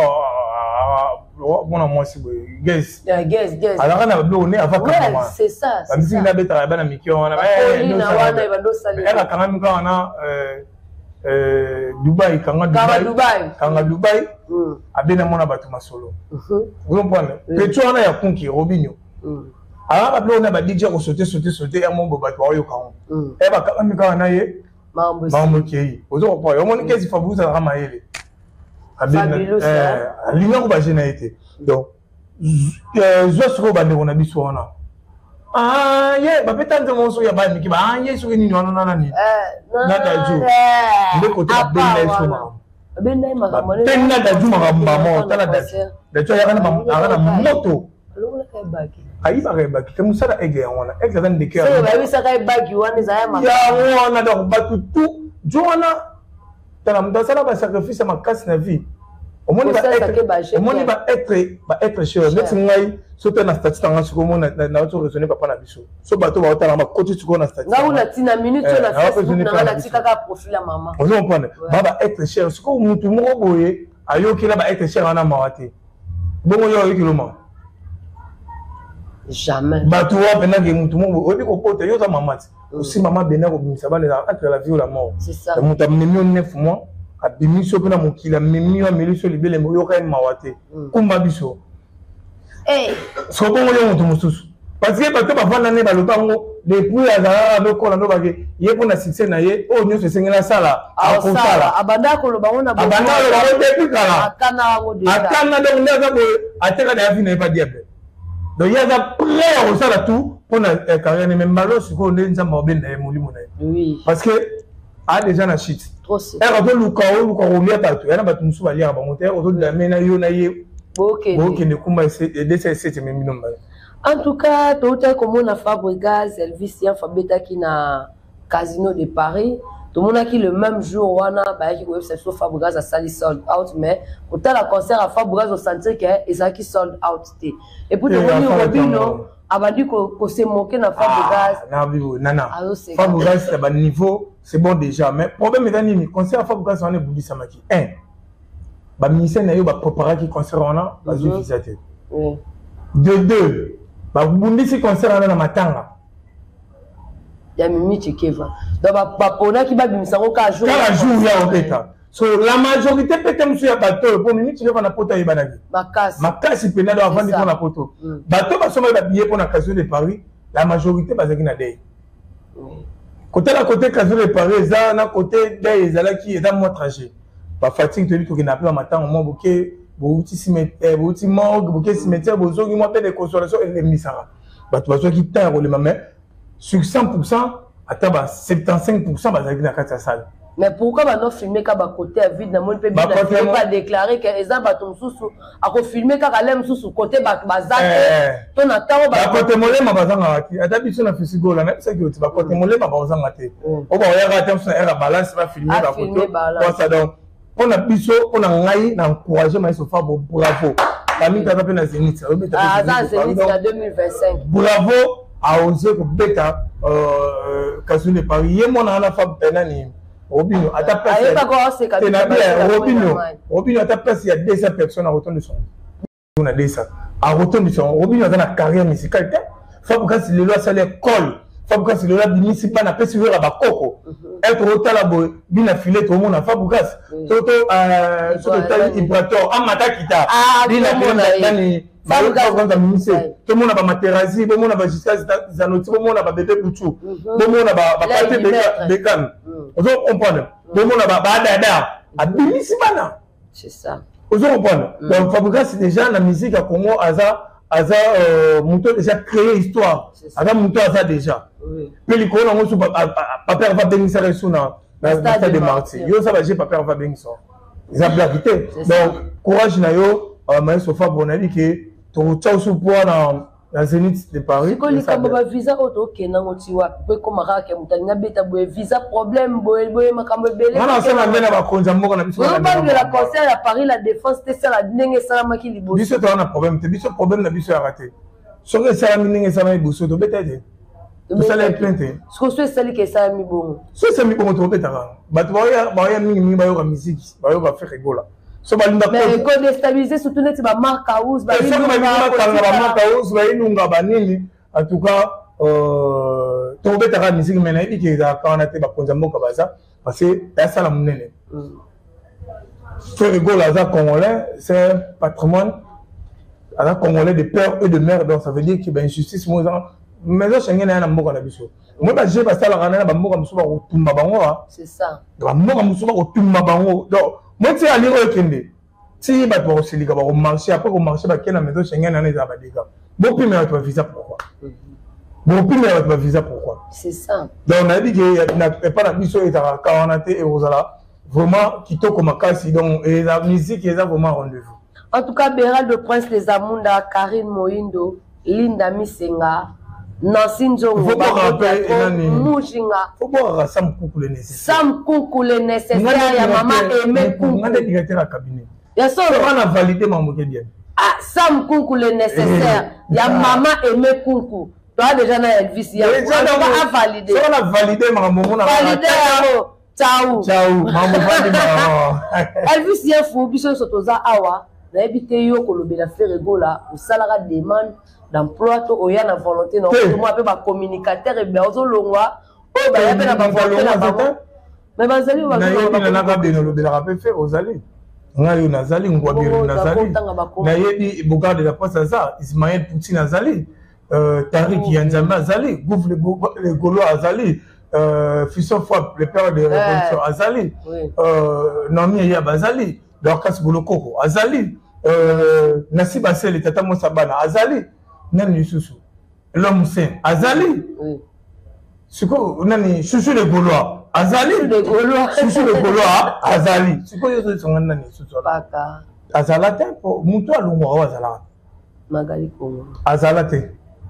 bon moi c'est guess alors on a donné avant comment c'est ça la musique na beta bana mikio wana wana bando sali era kanga mikio wana Dubaï kanga Dubaï abena mona batu masolo vous comprenez pecho wana ya kunki Robinho alors ablo na ba DJ ko sauter ya mombo batu oyo kango e ba kanga mikio wana ye mambo kei ozo ko yo moni kesi fabuza na maele l'union va générer donc je suis bandé on a biso wana ah ye ba petante monso ya ba miki ba ah ye soki nini wana nani na daju ndeko to benda soma benda makambo tena daju makambo mo tala daju ya kana moto ayi ba baki te musala ege wana ege za ndeke ya ba bisa kai baki wana za ya makambo ya wana donc batu tu jona tala mdasala ba sacrifice makasi na vie au monde va être cher net ngai sote na statut tanga siko mona na auto raisonner papa na biso so bato ba otala ma côté siko na statut nga una tina minute na Facebook na la tika ka profil ya maman on comprend ba être cher siko mutu moko boye ayoki la ba être cher na mawate bongo yo yoki loma jamais bato wa pena ke mutu moko obi ko pote yo za mamati aussi maman bena ko bimisa ba entre la vie ou la mort c'est ça mutu amemi 9 mois abimiso pena mokila memi wa meliso libele mo ka mawate kumba biso so bongo yo mutu mususu parce que bato bavanda ne balobango depuis azala lokola ndo bake ye pona succès na ye o nyonso esengela sala akosala abanda ko lobango na abanda ko lobango depuis kala akana donc ndaza ko ateka na yafi na pas diable donc yaza prêt à osala tout pona carrière ne même malo siko nde nzamba obenda molimo na oui parce que a déjà na shit era to luka olia bato yana bato musu balia bango te oto damena yo na ye ok ne kuma c'est même nombre en tout cas tout est comme on a Fabregas Elvis ya Fabeta qui na Casino de Paris tout le monde qui le même jour wana ba qui ko sur Fabregas a sali sold out mais autant la concert à Fabregas au sentir que ça qui sold out et pour devenir Robinho abandi ko se moquer na Fabregas na bibo nana Fabregas c'est ba niveau c'est bon déjà mais problème est ni concert à Fabregas on est boudi samaki 1 ba ministère na yo ba préparer qui concert wana ba visiter de 2 ba bondi si concert na matanga ya mimi chekeva donc ba pona ki ba bimisa ko ka jour ya obeta so la majorité peut-être monsieur ya bateau pour mimi chekeva na poto ya banaki makasi pena do avant de na poto bateau ba soma ba billet pour na Casino de Paris la majorité bazaki na day côté la côté Casino de Paris ça na côté day ezala qui est dans moi trajet ba fatigue de lui to na pas matin au moment bouquet bouti cimetière bouti morgue bouquet cimetière bozogi moi peut de consolation et les misara bato bazo ki ta le maman sur 100% ataba 75% bazaki na kati ya salle mais pourquoi ba non filmer ka ba côté vide na mon pe bien pas déclarer que eza bato mususu ako filmer ka kalem mususu côté ba bazate to na tawo ba côté molema bazanga wati atabi so na fisigo la c'est que ba côté molema bazanga te o ba ya ga temps era balance ba filmer ba côté pour ça donc on a biso on a ngai na encourager mais so fa bravo ami ka pe na Zénith ça Zénith en 2025 bravo a osé ko beta Casino de Paris ye mona na fa benani Robinho à ta place Robinho à ta place il y a 200 personnes à retour de son on a 200 à retour de son Robinho dans la carrière musicale Fabregas le loi ça l'école Fabukas il a bimisi pas na pesi vera ba koko être otala boy bina filet to mona Fabukas toto tali ibrator amata kita bina nani Fabukas quand bimisi to mona ba materazi bo mona ba jusqu'à zanoti bo mona ba bébé butu bo mona ba pate bekan ozo comprendre bo mona ba dada abimisi bana c'est ça ozo comprendre donc Fabukas déjà la musique à Congo aza muto déjà créé histoire aza muto aza déjà puis les colons ont papa va bénir ça ressouna dans stade de Martyrs yo ça va j'ai papa va bénir ça ils ont blagué donc courage na yo mais sofa bonali que ton tchao sous poids dans Zénith de Paris ko li kamba ba visa auto kena ngotiwa pe ko maraka mutalinga beta boye visa problème boye makambo belé on a ça na bena ba konza mboko na biso on parle de la concert à Paris la défense c'est ça la ndenge sala maki liboso biso to na problème te biso problème na biso a raté soki ça la ndenge sala liboso to beta te to sala plainte ce que c'est celle qui ça mi bon so c'est mi bon to beta ba to ba ya mingi ba yo ka musique ba yo ka faire rigola so ba linda mais ko déstabiliser surtout net ba marque house ba marque house ba inunga ba nini en tout cas to beta ka musique mais na iki za ka na te ba konza mboka baza parce que ya sala munene faire rigola za congolais c'est patrimoine à la congolais de père et de mère donc ça veut dire que ben injustice moi mais je suis na mboka na biso moi ba je ba sala kana ba mboka musuba ko tumba bango c'est ça ba mboka musuba ko tumba bango donc moi tu ali o kende si ba to se liga ba ko marché après ko marché ba kena maison Schengen na za ba diga bon puis mais tu vas visa pourquoi bon puis mais tu vas visa pourquoi c'est ça donc on a dit que na pas na biso et ta kawanate et ozala vraiment kitoko makasi donc et la musique est vraiment rendez-vous en tout cas Béral de Prince les Amunda Karine Moindo Linda Misenga Nancy Nzongo faut pas rappeler Mujinga faut pas Sam Koukou le nécessaire Sam Koukou le nécessaire ya maman Aimé Koukou on a des directeurs à cabinet ya so on a validé maman bien ah Sam Koukou le nécessaire ya maman Aimé Koukou toi déjà na Elvis ya on a validé on a validé maman on a validé ciao maman validé Elvis ya fou biso sotoza awa na ebité yo kolobela faire gola ou salara demande d'emploi to oya na volonté non tout moi pe ba communicateur et bien ozo longwa o ba ya pe na ba volonté na ba mais bazali ba na ka beno lo bela pe faire ozali ngayo nazali ngwabiri nazali na yebi bogarde de la poste ça Ismaël Poutine nazali Tariq Yanzama azali Gouf le Golo azali Fisson Fouab le père de révolution azali Nami ya bazali Dorcas Bolokoko azali Nassib Assel Tata Moussabana azali nani Soussou l'homme saint azali siko nani Chouchou le Gaulois azali Chouchou le Gaulois azali siko yozo songa nani Soussou paka azala te po mutu alungwa azala Magali Kongo azala te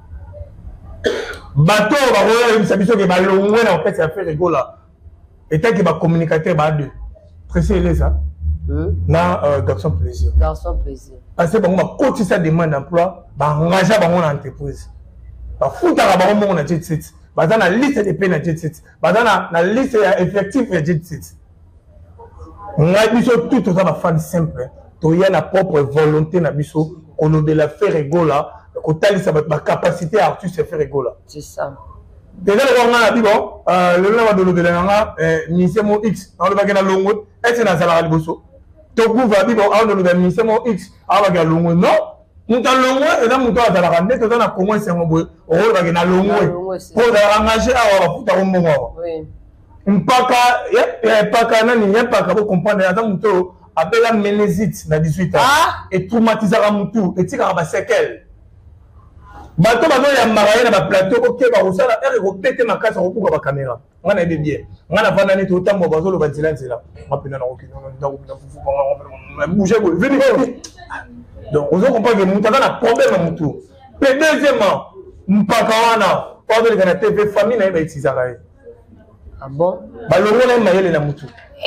bato ba roya biso ke balongwe na opesa faire rigola eta ke ba communicateur ba deux précis les ça na garçon plaisir parce que bon ma cotisa demande d'emploi ba engager bango na entreprise ba futa ba bango na jet set ba na liste de paie na jet set ba na liste ya effectif ya jet set ngai biso tout ça ba fan simple to ya na propre volonté na biso kono de la faire rigola ko talisa ba capacité artiste faire rigola c'est ça déjà le on a dit bon le na ba de l'obelanga ministère mo x on le va gagner longo et na sala liboso to gouva bi bon on le ministère mo x a va gagner longo non muta longo et dans muta za la rande to na kongo sengo boy on le va gagner longo pour engager a wa futa ko mbongo oui mpaka paka nani ya paka ko comprendre ata muto abela menésite na 18 ans et traumatisera mutu et tika ba séquelles bato bazo ya maraye na ba plateau ko ke ba usala ko pété makasa ko kuka ba caméra ngana ebe bien ngana vanda ni to tambo bazo lo ba nzela mapina na okino na fufu ba bouger bo vini donc on comprend que mutaka na problème mutu mais deuxièmement mpaka wana pas de la TV famille na ba itizaka ah bon ba longo na mayele na mutu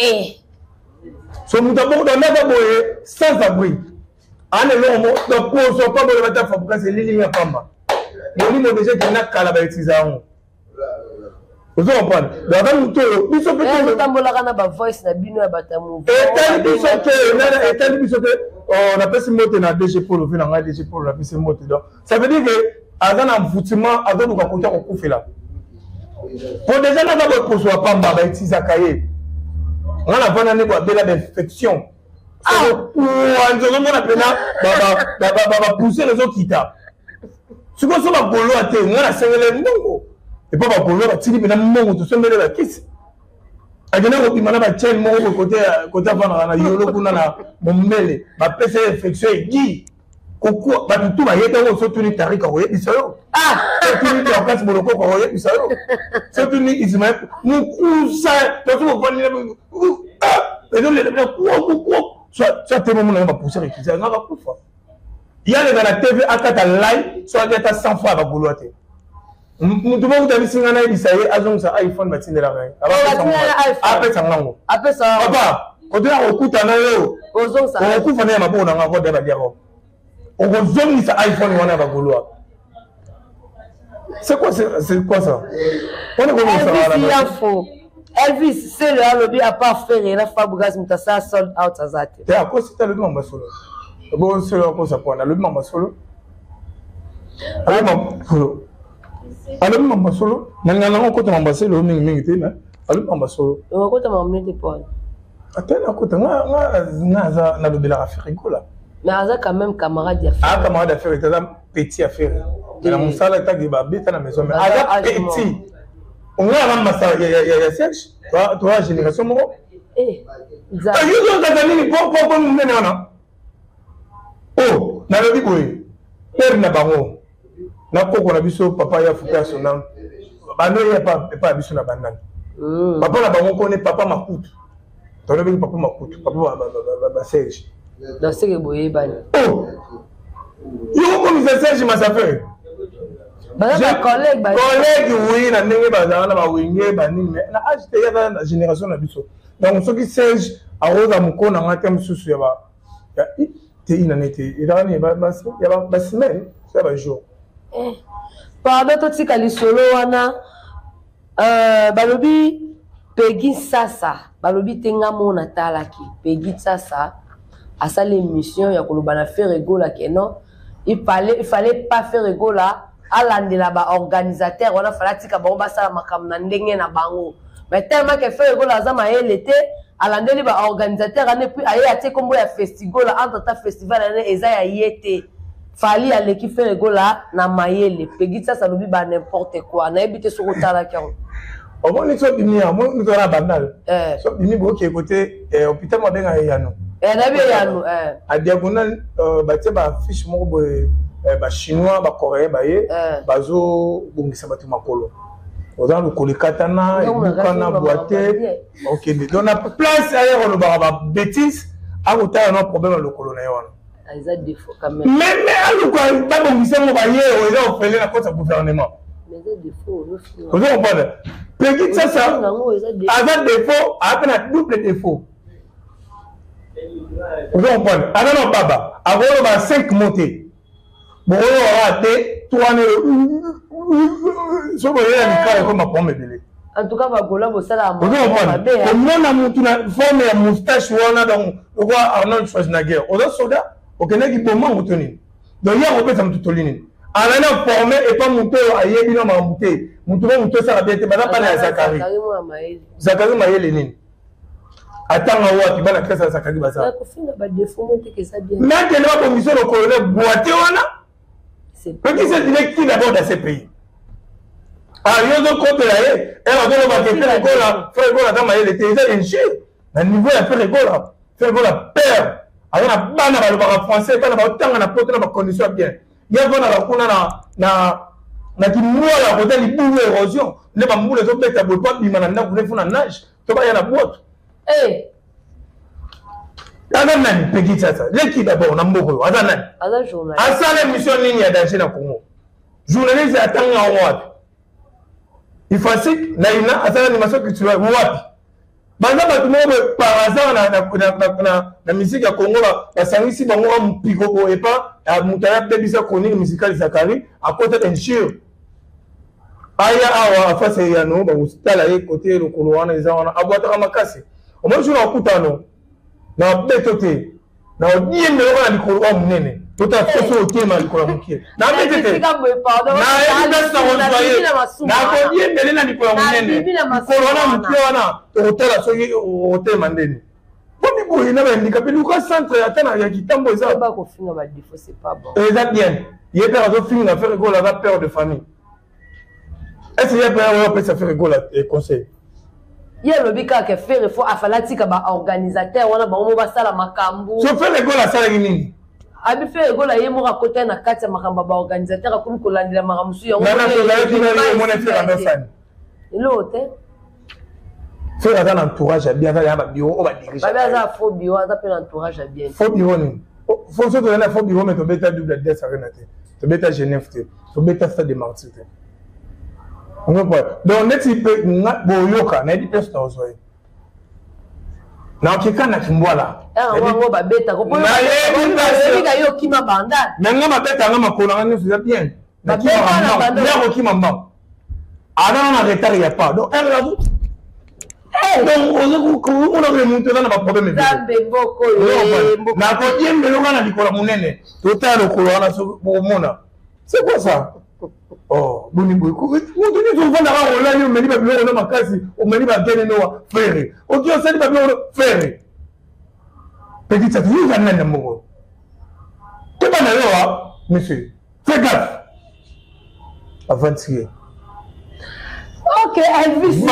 so mutabo dans na boye sans abri ane lomo donc pour so pas de la Fabukas c'est lili ya pamba Moni mo déjà que na kala ba utiliser vous comprenez dans muto biso peut tambola kana ba voice na bino ya batamu et tel biso que on appelle ce mot na DG Polo vina nga DG Polo na pese mot donc ça veut dire que azana mfoutima azonuka kota ko kufela Pour déjà, on va pour soi pas mal, si ça cahier. On a pas d'année pour belle d'infection. Ah, on a pousser les autres qui tapent. Ce qu'on soit golo à terre, on a serré les mongo. Et pas golo à tirer, mais mongo, tout ça, mais la kiss. A gagné au pimana, ma chaîne, mongo, côté avant, la yolo, qu'on a mon mêlé, ma PC infection est guy. Pourquoi bah tout va y être au surtout ni tarika au yébi solo. Ah, surtout ni en place moloko au yébi solo. Surtout ni Ismaël, nous cousa, tout va venir ah, et donc les quoi soit tes moments on va pousser récuser, on va couper. Il y a dans la TV à ta live, soit à 100 fois à gouloter. Nous devons vous dire si on a dit ça y est, azon ça iPhone va tenir la main. Après ça non. Après ça. Papa, quand on a recoute en euro. Ozon ça. On coupe on est ma bonne on va voir des diaro. On va zoom ça iPhone on a va gouloir. C'est quoi ça? On est comment ça là? Elvis, c'est le lobby à part faire et la Fabregas Mutasa sold out à Zate. Et à quoi c'était le membre solo? Bon, c'est là qu'on s'apprend. Le membre solo. Le membre solo. Maintenant, on compte m'embasser le mingité, mais le membre solo. On compte m'emmener des points. Attends, on compte moi, na lobby la affaire là. Mais Aza quand même camarade d'affaires. Ah, camarade d'affaires, c'est un petit affaire. Mais mon salaire t'a dit bah bête à la maison, mais Aza petit. On a un massage, il y a Serge, toi, génération Moro. Eh, exact. Oh, n'a pas dit quoi. Père n'a pas mot. N'a pas qu'on a vu son papa y a foutu son nom. Bah non, il n'y a pas vu son abandon. Papa n'a pas mot qu'on est papa ma coûte. T'en as vu papa ma coûte. Papa ma Serge. Dans ce que vous ban. Oh, il y a comme ça Serge m'a fait. Collègue, oui, na ndenge bazala ba wenge ba nini mais na âge te ya na génération na biso. Donc soki Serge aroza mukona ngata msusu ya ba ya te ina nete irani ba semaine ça va jour. Pardon to tika lisolo wana balobi Peggy Sasa balobi tenga mona talaki Peggy Sasa a sa l'émission ya koloba na faire rigola keno il fallait pas faire rigola. Alandela ba organisateur on a fallu tika ba basala makam na ndenge na bango mais tellement que fait rigola za maele te alandeli ba organisateur ane puis aye atie kombo ya festival entre ta festival ane eza ya yete fali aleki fait rigola na maele Peggy ça lobi ba n'importe quoi na ebité soko tala ki on moni so bimia mo nous na banal so bimi bo ki côté hôpital mo benga yano na bi yano a diagonal ba tie ba fiche mo bo ba chinois ba coréen ba ye bazo bongisa bato makolo oza lokoli katana ebukana boite okende donc na place ailleurs on ba bêtise a kotala no problème lokolo na yo wana eza défaut quand même mais aluko ba bongisa mo ba ye oza ofele na kota gouvernement mais eza défaut on veut comprendre Peggy ça aza défaut a na double défaut on veut comprendre ana no baba a volo ba 5 montées. Bon, on a raté, toi, ce que je comme ma pomme de en tout cas, ma gola, vous savez, on a monté une forme de moustache, on a donc, on voit Arnold Schwarzenegger. On a soldat, on a qui bon moment retenu. Donc, hier, on peut s'en tout ligne. En allant former et pas monter à Yébina m'a monté. Monter ça a bien été, madame, pas à Zakari. Zakari m'a yéléné. Attends, on va la classe à Zakari Baza. Maintenant, la commission de colonel boité, on a. Parce que c'est directif d'abord dans ces pays. Ah, il y a d'autres côtés là, elle a fait le gol là, faire le gol là, dans ma était déjà une chie. Le niveau est fait le gol là, faire le gol là, père. Alors, on a pas le français, on a autant de porter dans condition bien. Il y a na qui moua la côté du bout d'érosion. Ne pas mouler les autres bêtes à bout, pas de manana, vous ne faites pas nage. Tu vas y aller à la boîte. Eh! Azanan Peggy Sasa. L'équipe d'abord, on a beaucoup. Azanan. Azanan mission ligne à danger dans le Congo. Journaliste attend en Wapi. Il faut que Naïna, Azanan animation culturelle, Wapi. Banza tout le monde par hasard la musique à Congo, la sangi bango am pico et pas à Moutaya Bebisa chronique musicale Zakari à côté d'un chien. Aya awa face ya no ba ustala ye côté le Koloana les gens a boîte makasi. Au moins je l'en coûte non. Na betote na odiye me wana likolo munene Tout à fait, c'est ok, mais il y il y a le bika qui fait il faut afalatika ba organisateur wana ba mo ba sala makambu so fait le gola sala nini abi fait le gola yemo ka côté na kati makamba ba organisateur comme ko landela makamusu yango na to la yo mo na faire dans ça l'autre faire dans entourage bien ça ba bureau ba diriger ba za faux bureau ça peut entourage bien faux bureau ni faut se donner faux bureau mais to beta double des ça renate to beta Genève to beta ça de Marseille. Donc, net peut boyoka, na di peste na ozoe. Na okika na kimbola. Ngo ba beta ko. Na ye nga yo kima banda. Menga ba beta nga makona nga nso bien. Na kima banda. Na okima mba. Ana na retard ya pas. Donc elle rajoute. Donc on a remonté dans ma problème. Zambe boko yo. Na ko diembe lo kana likola munene. Total ko wana so mona. C'est quoi ça? Oh, boni boy ko mutuni zo vana ba wala yo meni ba bilo na makasi o meni ba gene no frère o ki o sedi ba bilo frère petit ça tu vas nana mo te ba na yo monsieur fais gaffe avant tirer OK Elvis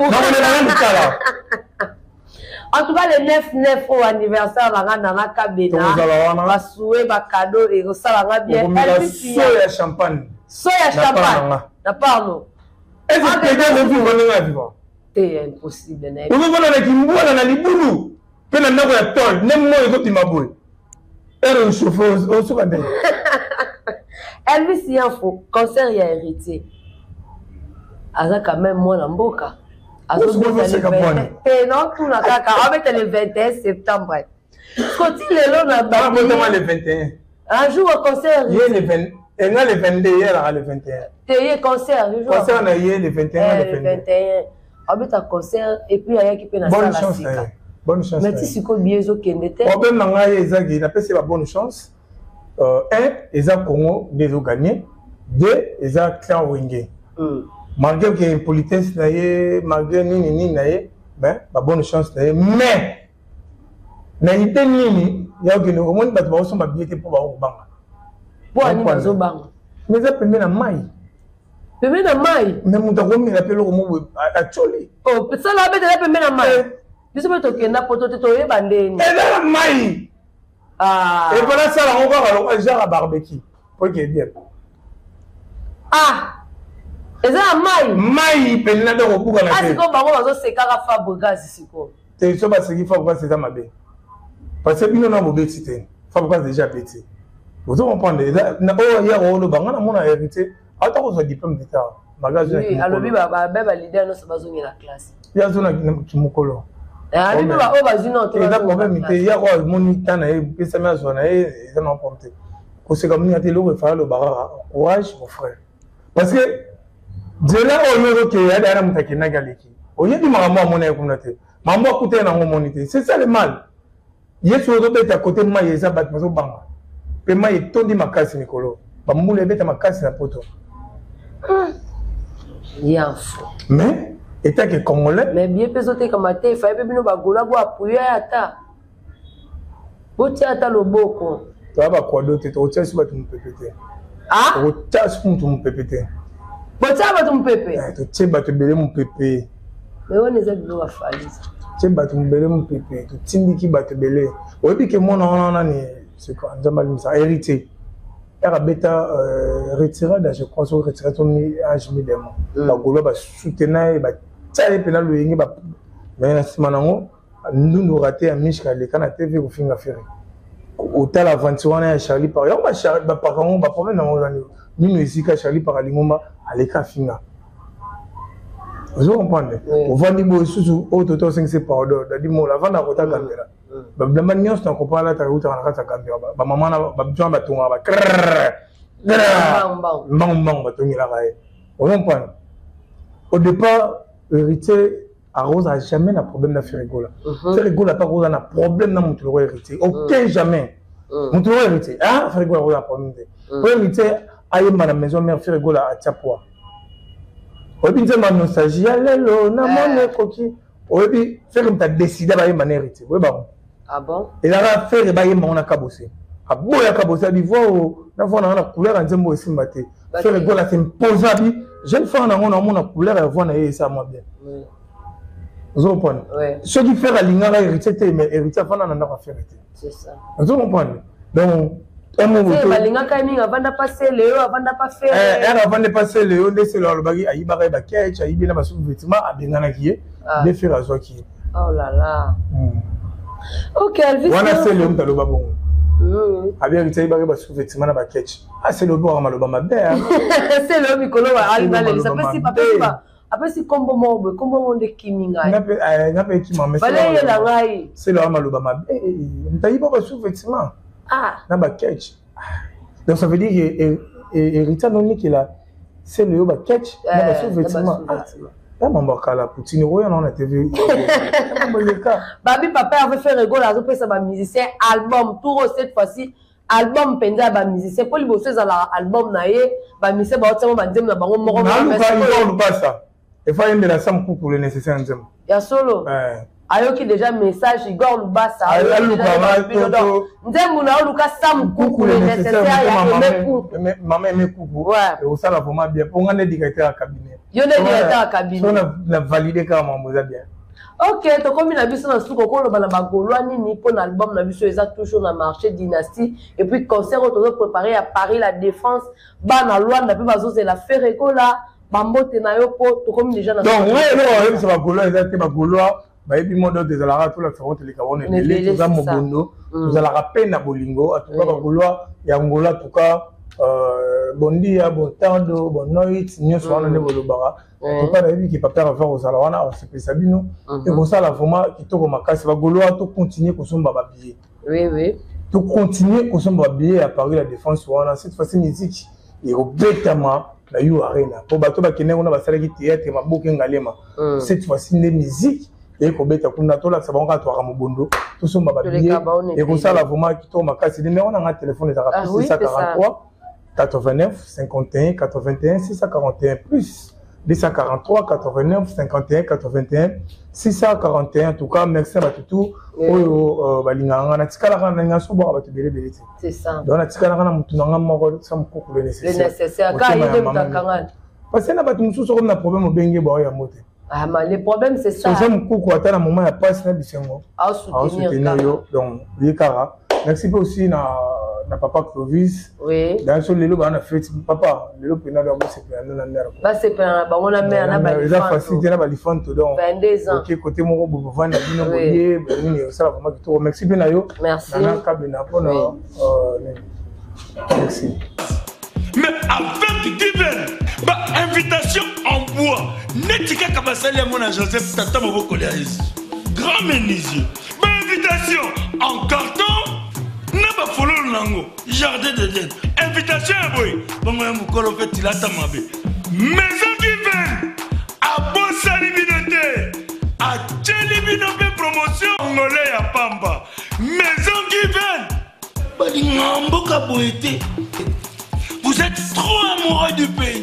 en tout cas le 9-9 au anniversaire la na kabena ba soué ba cadeau et ça la bien Elvis ya champagne. Soya champagne. Na pardon. Est-ce que quelqu'un veut venir vivre? C'est impossible. On veut voir les kimbola na libulu. Pe na ndako ya tol, nem mo ezoti maboy. Ero chauffeur, on se connaît. Elvis y a faux, cancer y a hérité. Aza quand même moi na mboka. Azo non tout na kaka avec le 21 septembre. Scotty lelo na ba le 21. Un jour au concert. Il est le 20. Et là, le 22, il y a le 21. Il y a concert, le jour. Concert, il y a le 21. Le 21. Habite à concert, et puis il y a qui peut na bonne chance. Bonne chance. Mais si c'est bien, ils ont qu'un problème, il a passé la bonne chance. Un, ils ont Congo, ils ont gagné. Deux, ils ont Clan Wenge. Malgré qu'il y ait une politesse, malgré nini, ben, la bonne chance. Mais, il y a nini, il y a au moins des gens qui sont habillés pour voir. Pour animer Zobang. Mais ça peut mettre la maille. Peut mettre la maille. Mais mon daron, il appelle le mot à Choli. Oh, ça la bête, elle peut mettre la maille. Je sais pas toi qui est là pour te toyer bandé. Elle a la maille. Ah. Et voilà ça, on va alors genre à barbecue. Pour qu'il y ait bien. Ah. Et ça la maille. Maille, il peut aller au bout de la tête. Ah, c'est comme on va se carrer Fabregas ici quoi. C'est ça parce qu'il faut voir c'est ça ma bête. Parce que nous on a mon bête cité. Fabregas déjà petit. Vous comprenez, il y a un banc, on a hérité. Attends, on a diplôme d'État. Oui, alors lui, il leader dans la classe. Il y a un qui m'a collé. Ah, lui, il va il y a un problème, il y a un moniteur, il y a un journal, il y a un porté. C'est comme il y a un faire le barrage. Courage, mon frère. Parce que, de là, on est qu'il y a un homme qui n'a pas galiki. Au lieu de m'avoir mon communauté, m'avoir coûté dans mon monité. C'est ça le mal. Il y a sur l'autre à côté de moi, il y a un bâtiment au banc. Pema est tondi makasi Nicolo. Bamoule beta makasi na poto. Yanfo. Mais état que congolais. Mais bien pesoté comme até, il fallait bino bagola bo appuyer ata. Boti ata loboko. Ça va quoi d'autre? Tu tiens sur ton pépé. Ah? Tu tiens sur ton pépé. Boti aba ton pépé. Tu tiens ba te belé mon pépé. Mais on est bien à faire. Tu tiens ba te belé mon pépé. Tu tiens qui ba te belé. Au début que moi non ni c'est quoi ça hérité era beta retirada je crois sur retirer ton âge médialement la golo ba soutenir et ba tsaye pena lo yingi ba mais simanango nous raté à mishka le kana TV ko finga fere au tal aventure na Charlie par yo ba Charlie ba parango ba problème na ngolani nous ici ka Charlie par lingomba aleka finga vous comprenez on va ni bo susu au total 5 c'est pas d'ordre dit mo la vendre à kota caméra ba blama nyos na ko pala ta ruta na kata caméra ba mama na ba bjwa ba tunga ba bang ba tungi la gae on comprend au départ héritier Rose a jamais un problème d'affaire rigola c'est rigola pas Rose a un problème dans mon héritier aucun jamais Mon tour hérité. Ah, faire rigoler la première. Pour hérité, aïe ma maison mère faire rigoler à Tchapua. Au bien ma nostalgie, allélo, na mon coquille. Au bien faire comme t'as décidé d'aller ma hérité. Oui bah. Ah bon? Et là faire et bailler mon akabossé. A boya kabossé à voix na voix na couleur en zembo aussi maté. Faire rigoler c'est imposable. Jeune femme na mon couleur et voix na ça moi bien. Vous comprenez? Ce qui fait la ligne à hérité, mais hérité, avant on a fait hérité. C'est ça. Vous comprenez? Donc, un moment. C'est la ligne à Léo, avant de passer Léo, avant de pas faire. Avant de passer Léo, laissez le bagage, aïe barre baketch, aïe bien la sous-vêtement, à bien en acquis, de faire à soi qui. Oh là là. Ok, Elvis. On a c'est Léo, t'as le babon. A bien hérité, aïe barre sous-vêtement, à baketch. Ah, c'est le beau à malobama bête. C'est le micolo à Alibale. Ça peut si papa pas. Après si combo de kiminga. N'appelle qui m'en met. C'est le malobama. T'as pas sous-vêtement. Ah. N'a catch. Donc ça veut dire que héritier non qui là, c'est le catch. N'a sous-vêtement. Là mon bakala poutine roya non a TV. Babi papa avait fait rigoler à ce ba musicien album tout cette fois-ci. Album pendant ba musicien pour lui bosser dans l'album naé ba musicien ba otamo ba ndem na bango moko ba ça. Il faut aimer la sam pour le nécessaire ndem. Ya solo. Ayoki déjà message Igor Lubasa. Ndembu na oluka sam kuku le nécessaire ya kuku. Maman aime kuku. Et au ça la vraiment bien. Pour un éducateur à cabinet. Yo ne directeur à cabinet. On a validé quand même bien. Ok, to comme na biso na suko ko loba na bagolwa nini pour l'album na biso exact toujours na marché Dynastie et puis concert on doit préparer à Paris la Défense ba na Luanda pe bazo c'est la Ferregola bambote na yo po to comme déjà na. Donc ouais non, c'est bagolwa exact bagolwa ba ebi modo des alara tout la ferrote les cabone les tout ça mobondo vous allez rappeler na bolingo en tout cas bagolwa ya ngola en tout cas bondia botando bonoit nyoso wana ne bolobara en tout cas na ebi qui pas faire aux alawana on se fait ça bino et pour ça la vraiment qui to makasi bagolwa to continuer ko somba ba billet. Oui to continuer ko somba billet à Paris la Défense wana cette fois-ci musique et obétement la You Arena pour bato ba kene on ba sala ki théâtre maboke ngalema cette fois-ci des musique et ko beta kuna to la sabonga to ramobondo to somba ba billet et pour ça la vraiment qui to makasi numéro na téléphone les arabes 643 89 51 81 641 plus 243 89 51 81 641 en tout cas merci à tout oyo balinganga na tikala na ngaso bo ba tebele belete c'est ça donc na tikala na mutu na ngamo ça mukoko le nécessaire ka ide mutakanga parce que na batu mususu comme na problème obenge ba ya mote ah mais le problème c'est ça c'est mukoko ata na moment ya passe na bisengo à soutenir yo donc yekara merci aussi na papa Clovis. Oui. Dans ce lelo on a fait papa lelo pena ba se pena na mère. Ba se pena ba on a mère na ba. Il a facilité na ba lifanto donc. 22 ans. OK côté mon bobo vanda bino boye bini ça vraiment que to merci bien yo. Merci. Na kabina pour merci. Mais avec Given, ba invitation en bois. Netika kabasali mon Joseph Tata Maboko Léaïs. Grand menuisier. Ba invitation en carton. N'a pas follow lango jardin de Dieu invitation boy bon moi mukolo fait tilata mabe maison Given à bossa libinoté à Tchelibinope promotion ngolé ya pamba maison Given bali ngambo kaboité vous êtes trop amoureux du pays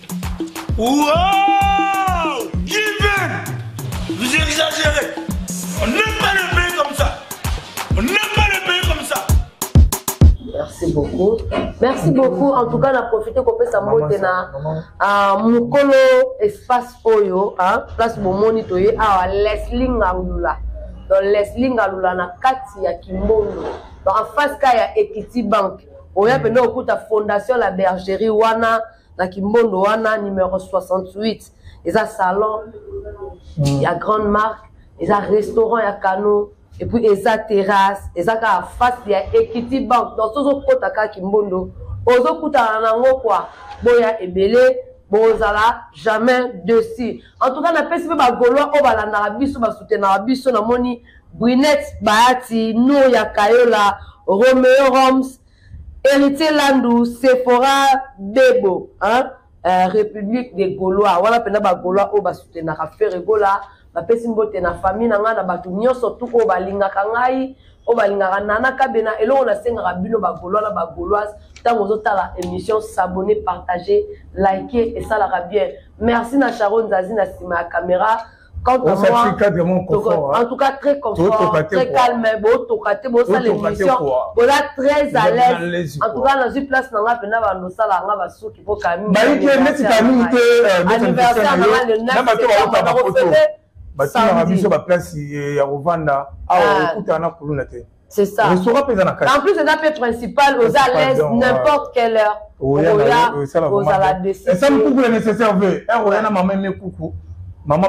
wow Given vous exagérez on n'aime pas le pays comme ça on n'aime pas le pays comme ça. Merci beaucoup. Merci beaucoup. En tout cas, on a profité qu'on peut s'amoter na mukolo espace oyo, place bomoni toye à Leslie Ngalula. Dans Leslie Ngalula na kati ya Kimbondo. Donc en face ka ya Equity Bank. Oya pendo okuta fondation la bergerie wana na Kimbondo wana numéro 68. Et ça salon, il y a grande marque, il y a restaurant, il y a canot. Et puis, il y a terrasse, il y a face, il y a Equity Bank. Donc, ce sont les Kimbondo. Ozo kuta nango kwa, boya ebele, bozala jamais dessus. En tout cas, na pesi ba golo o balanda biso ba soutenir biso na moni Brunette Bahati, Nouya Kayola, Romeo Roms, Héritier Landou, Sephora Bebo, hein? République des Gaulois. Voilà pena ba Gaulois o ba soutenir Ferregola. na pesi mbote na famille na nga na batu nyonso tuko balingaka ngai o balingaka Nana Kabena eloko na sengaka bino bagolois na bagoloise tango ozotala émission s'abonner partager liker et ça la bien merci na Sharon Zazi na sima ya caméra. Quant à moi, en tout cas très confort, très calme, beau tokate, beau ça l'émission, beau là très à l'aise. En tout cas dans une place dans la peine va nous ça la va sous qui faut camille. Anniversaire le 9 c'est ça. En plus, c'est l'appel principal aux à l'aise n'importe quelle heure. Aux à la décision. Et ça me coupe le nécessaire. Maman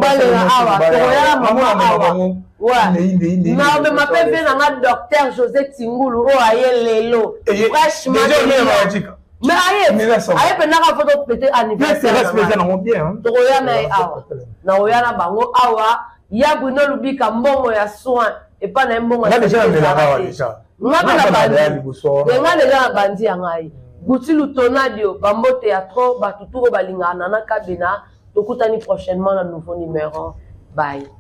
m'appelle bien un docteur José Tingoulou lelo franchement mais aye penaka photo pété anniversaire na oyana bango awa ya Bruno Lubika mbongo ya soin et pas na mbongo déjà déjà bandi ya ngai Guti Lutonadio Bambo Théâtre Batutu Balingana Nana Kabena. Tokutani prochainement un nouveau numéro. Bye.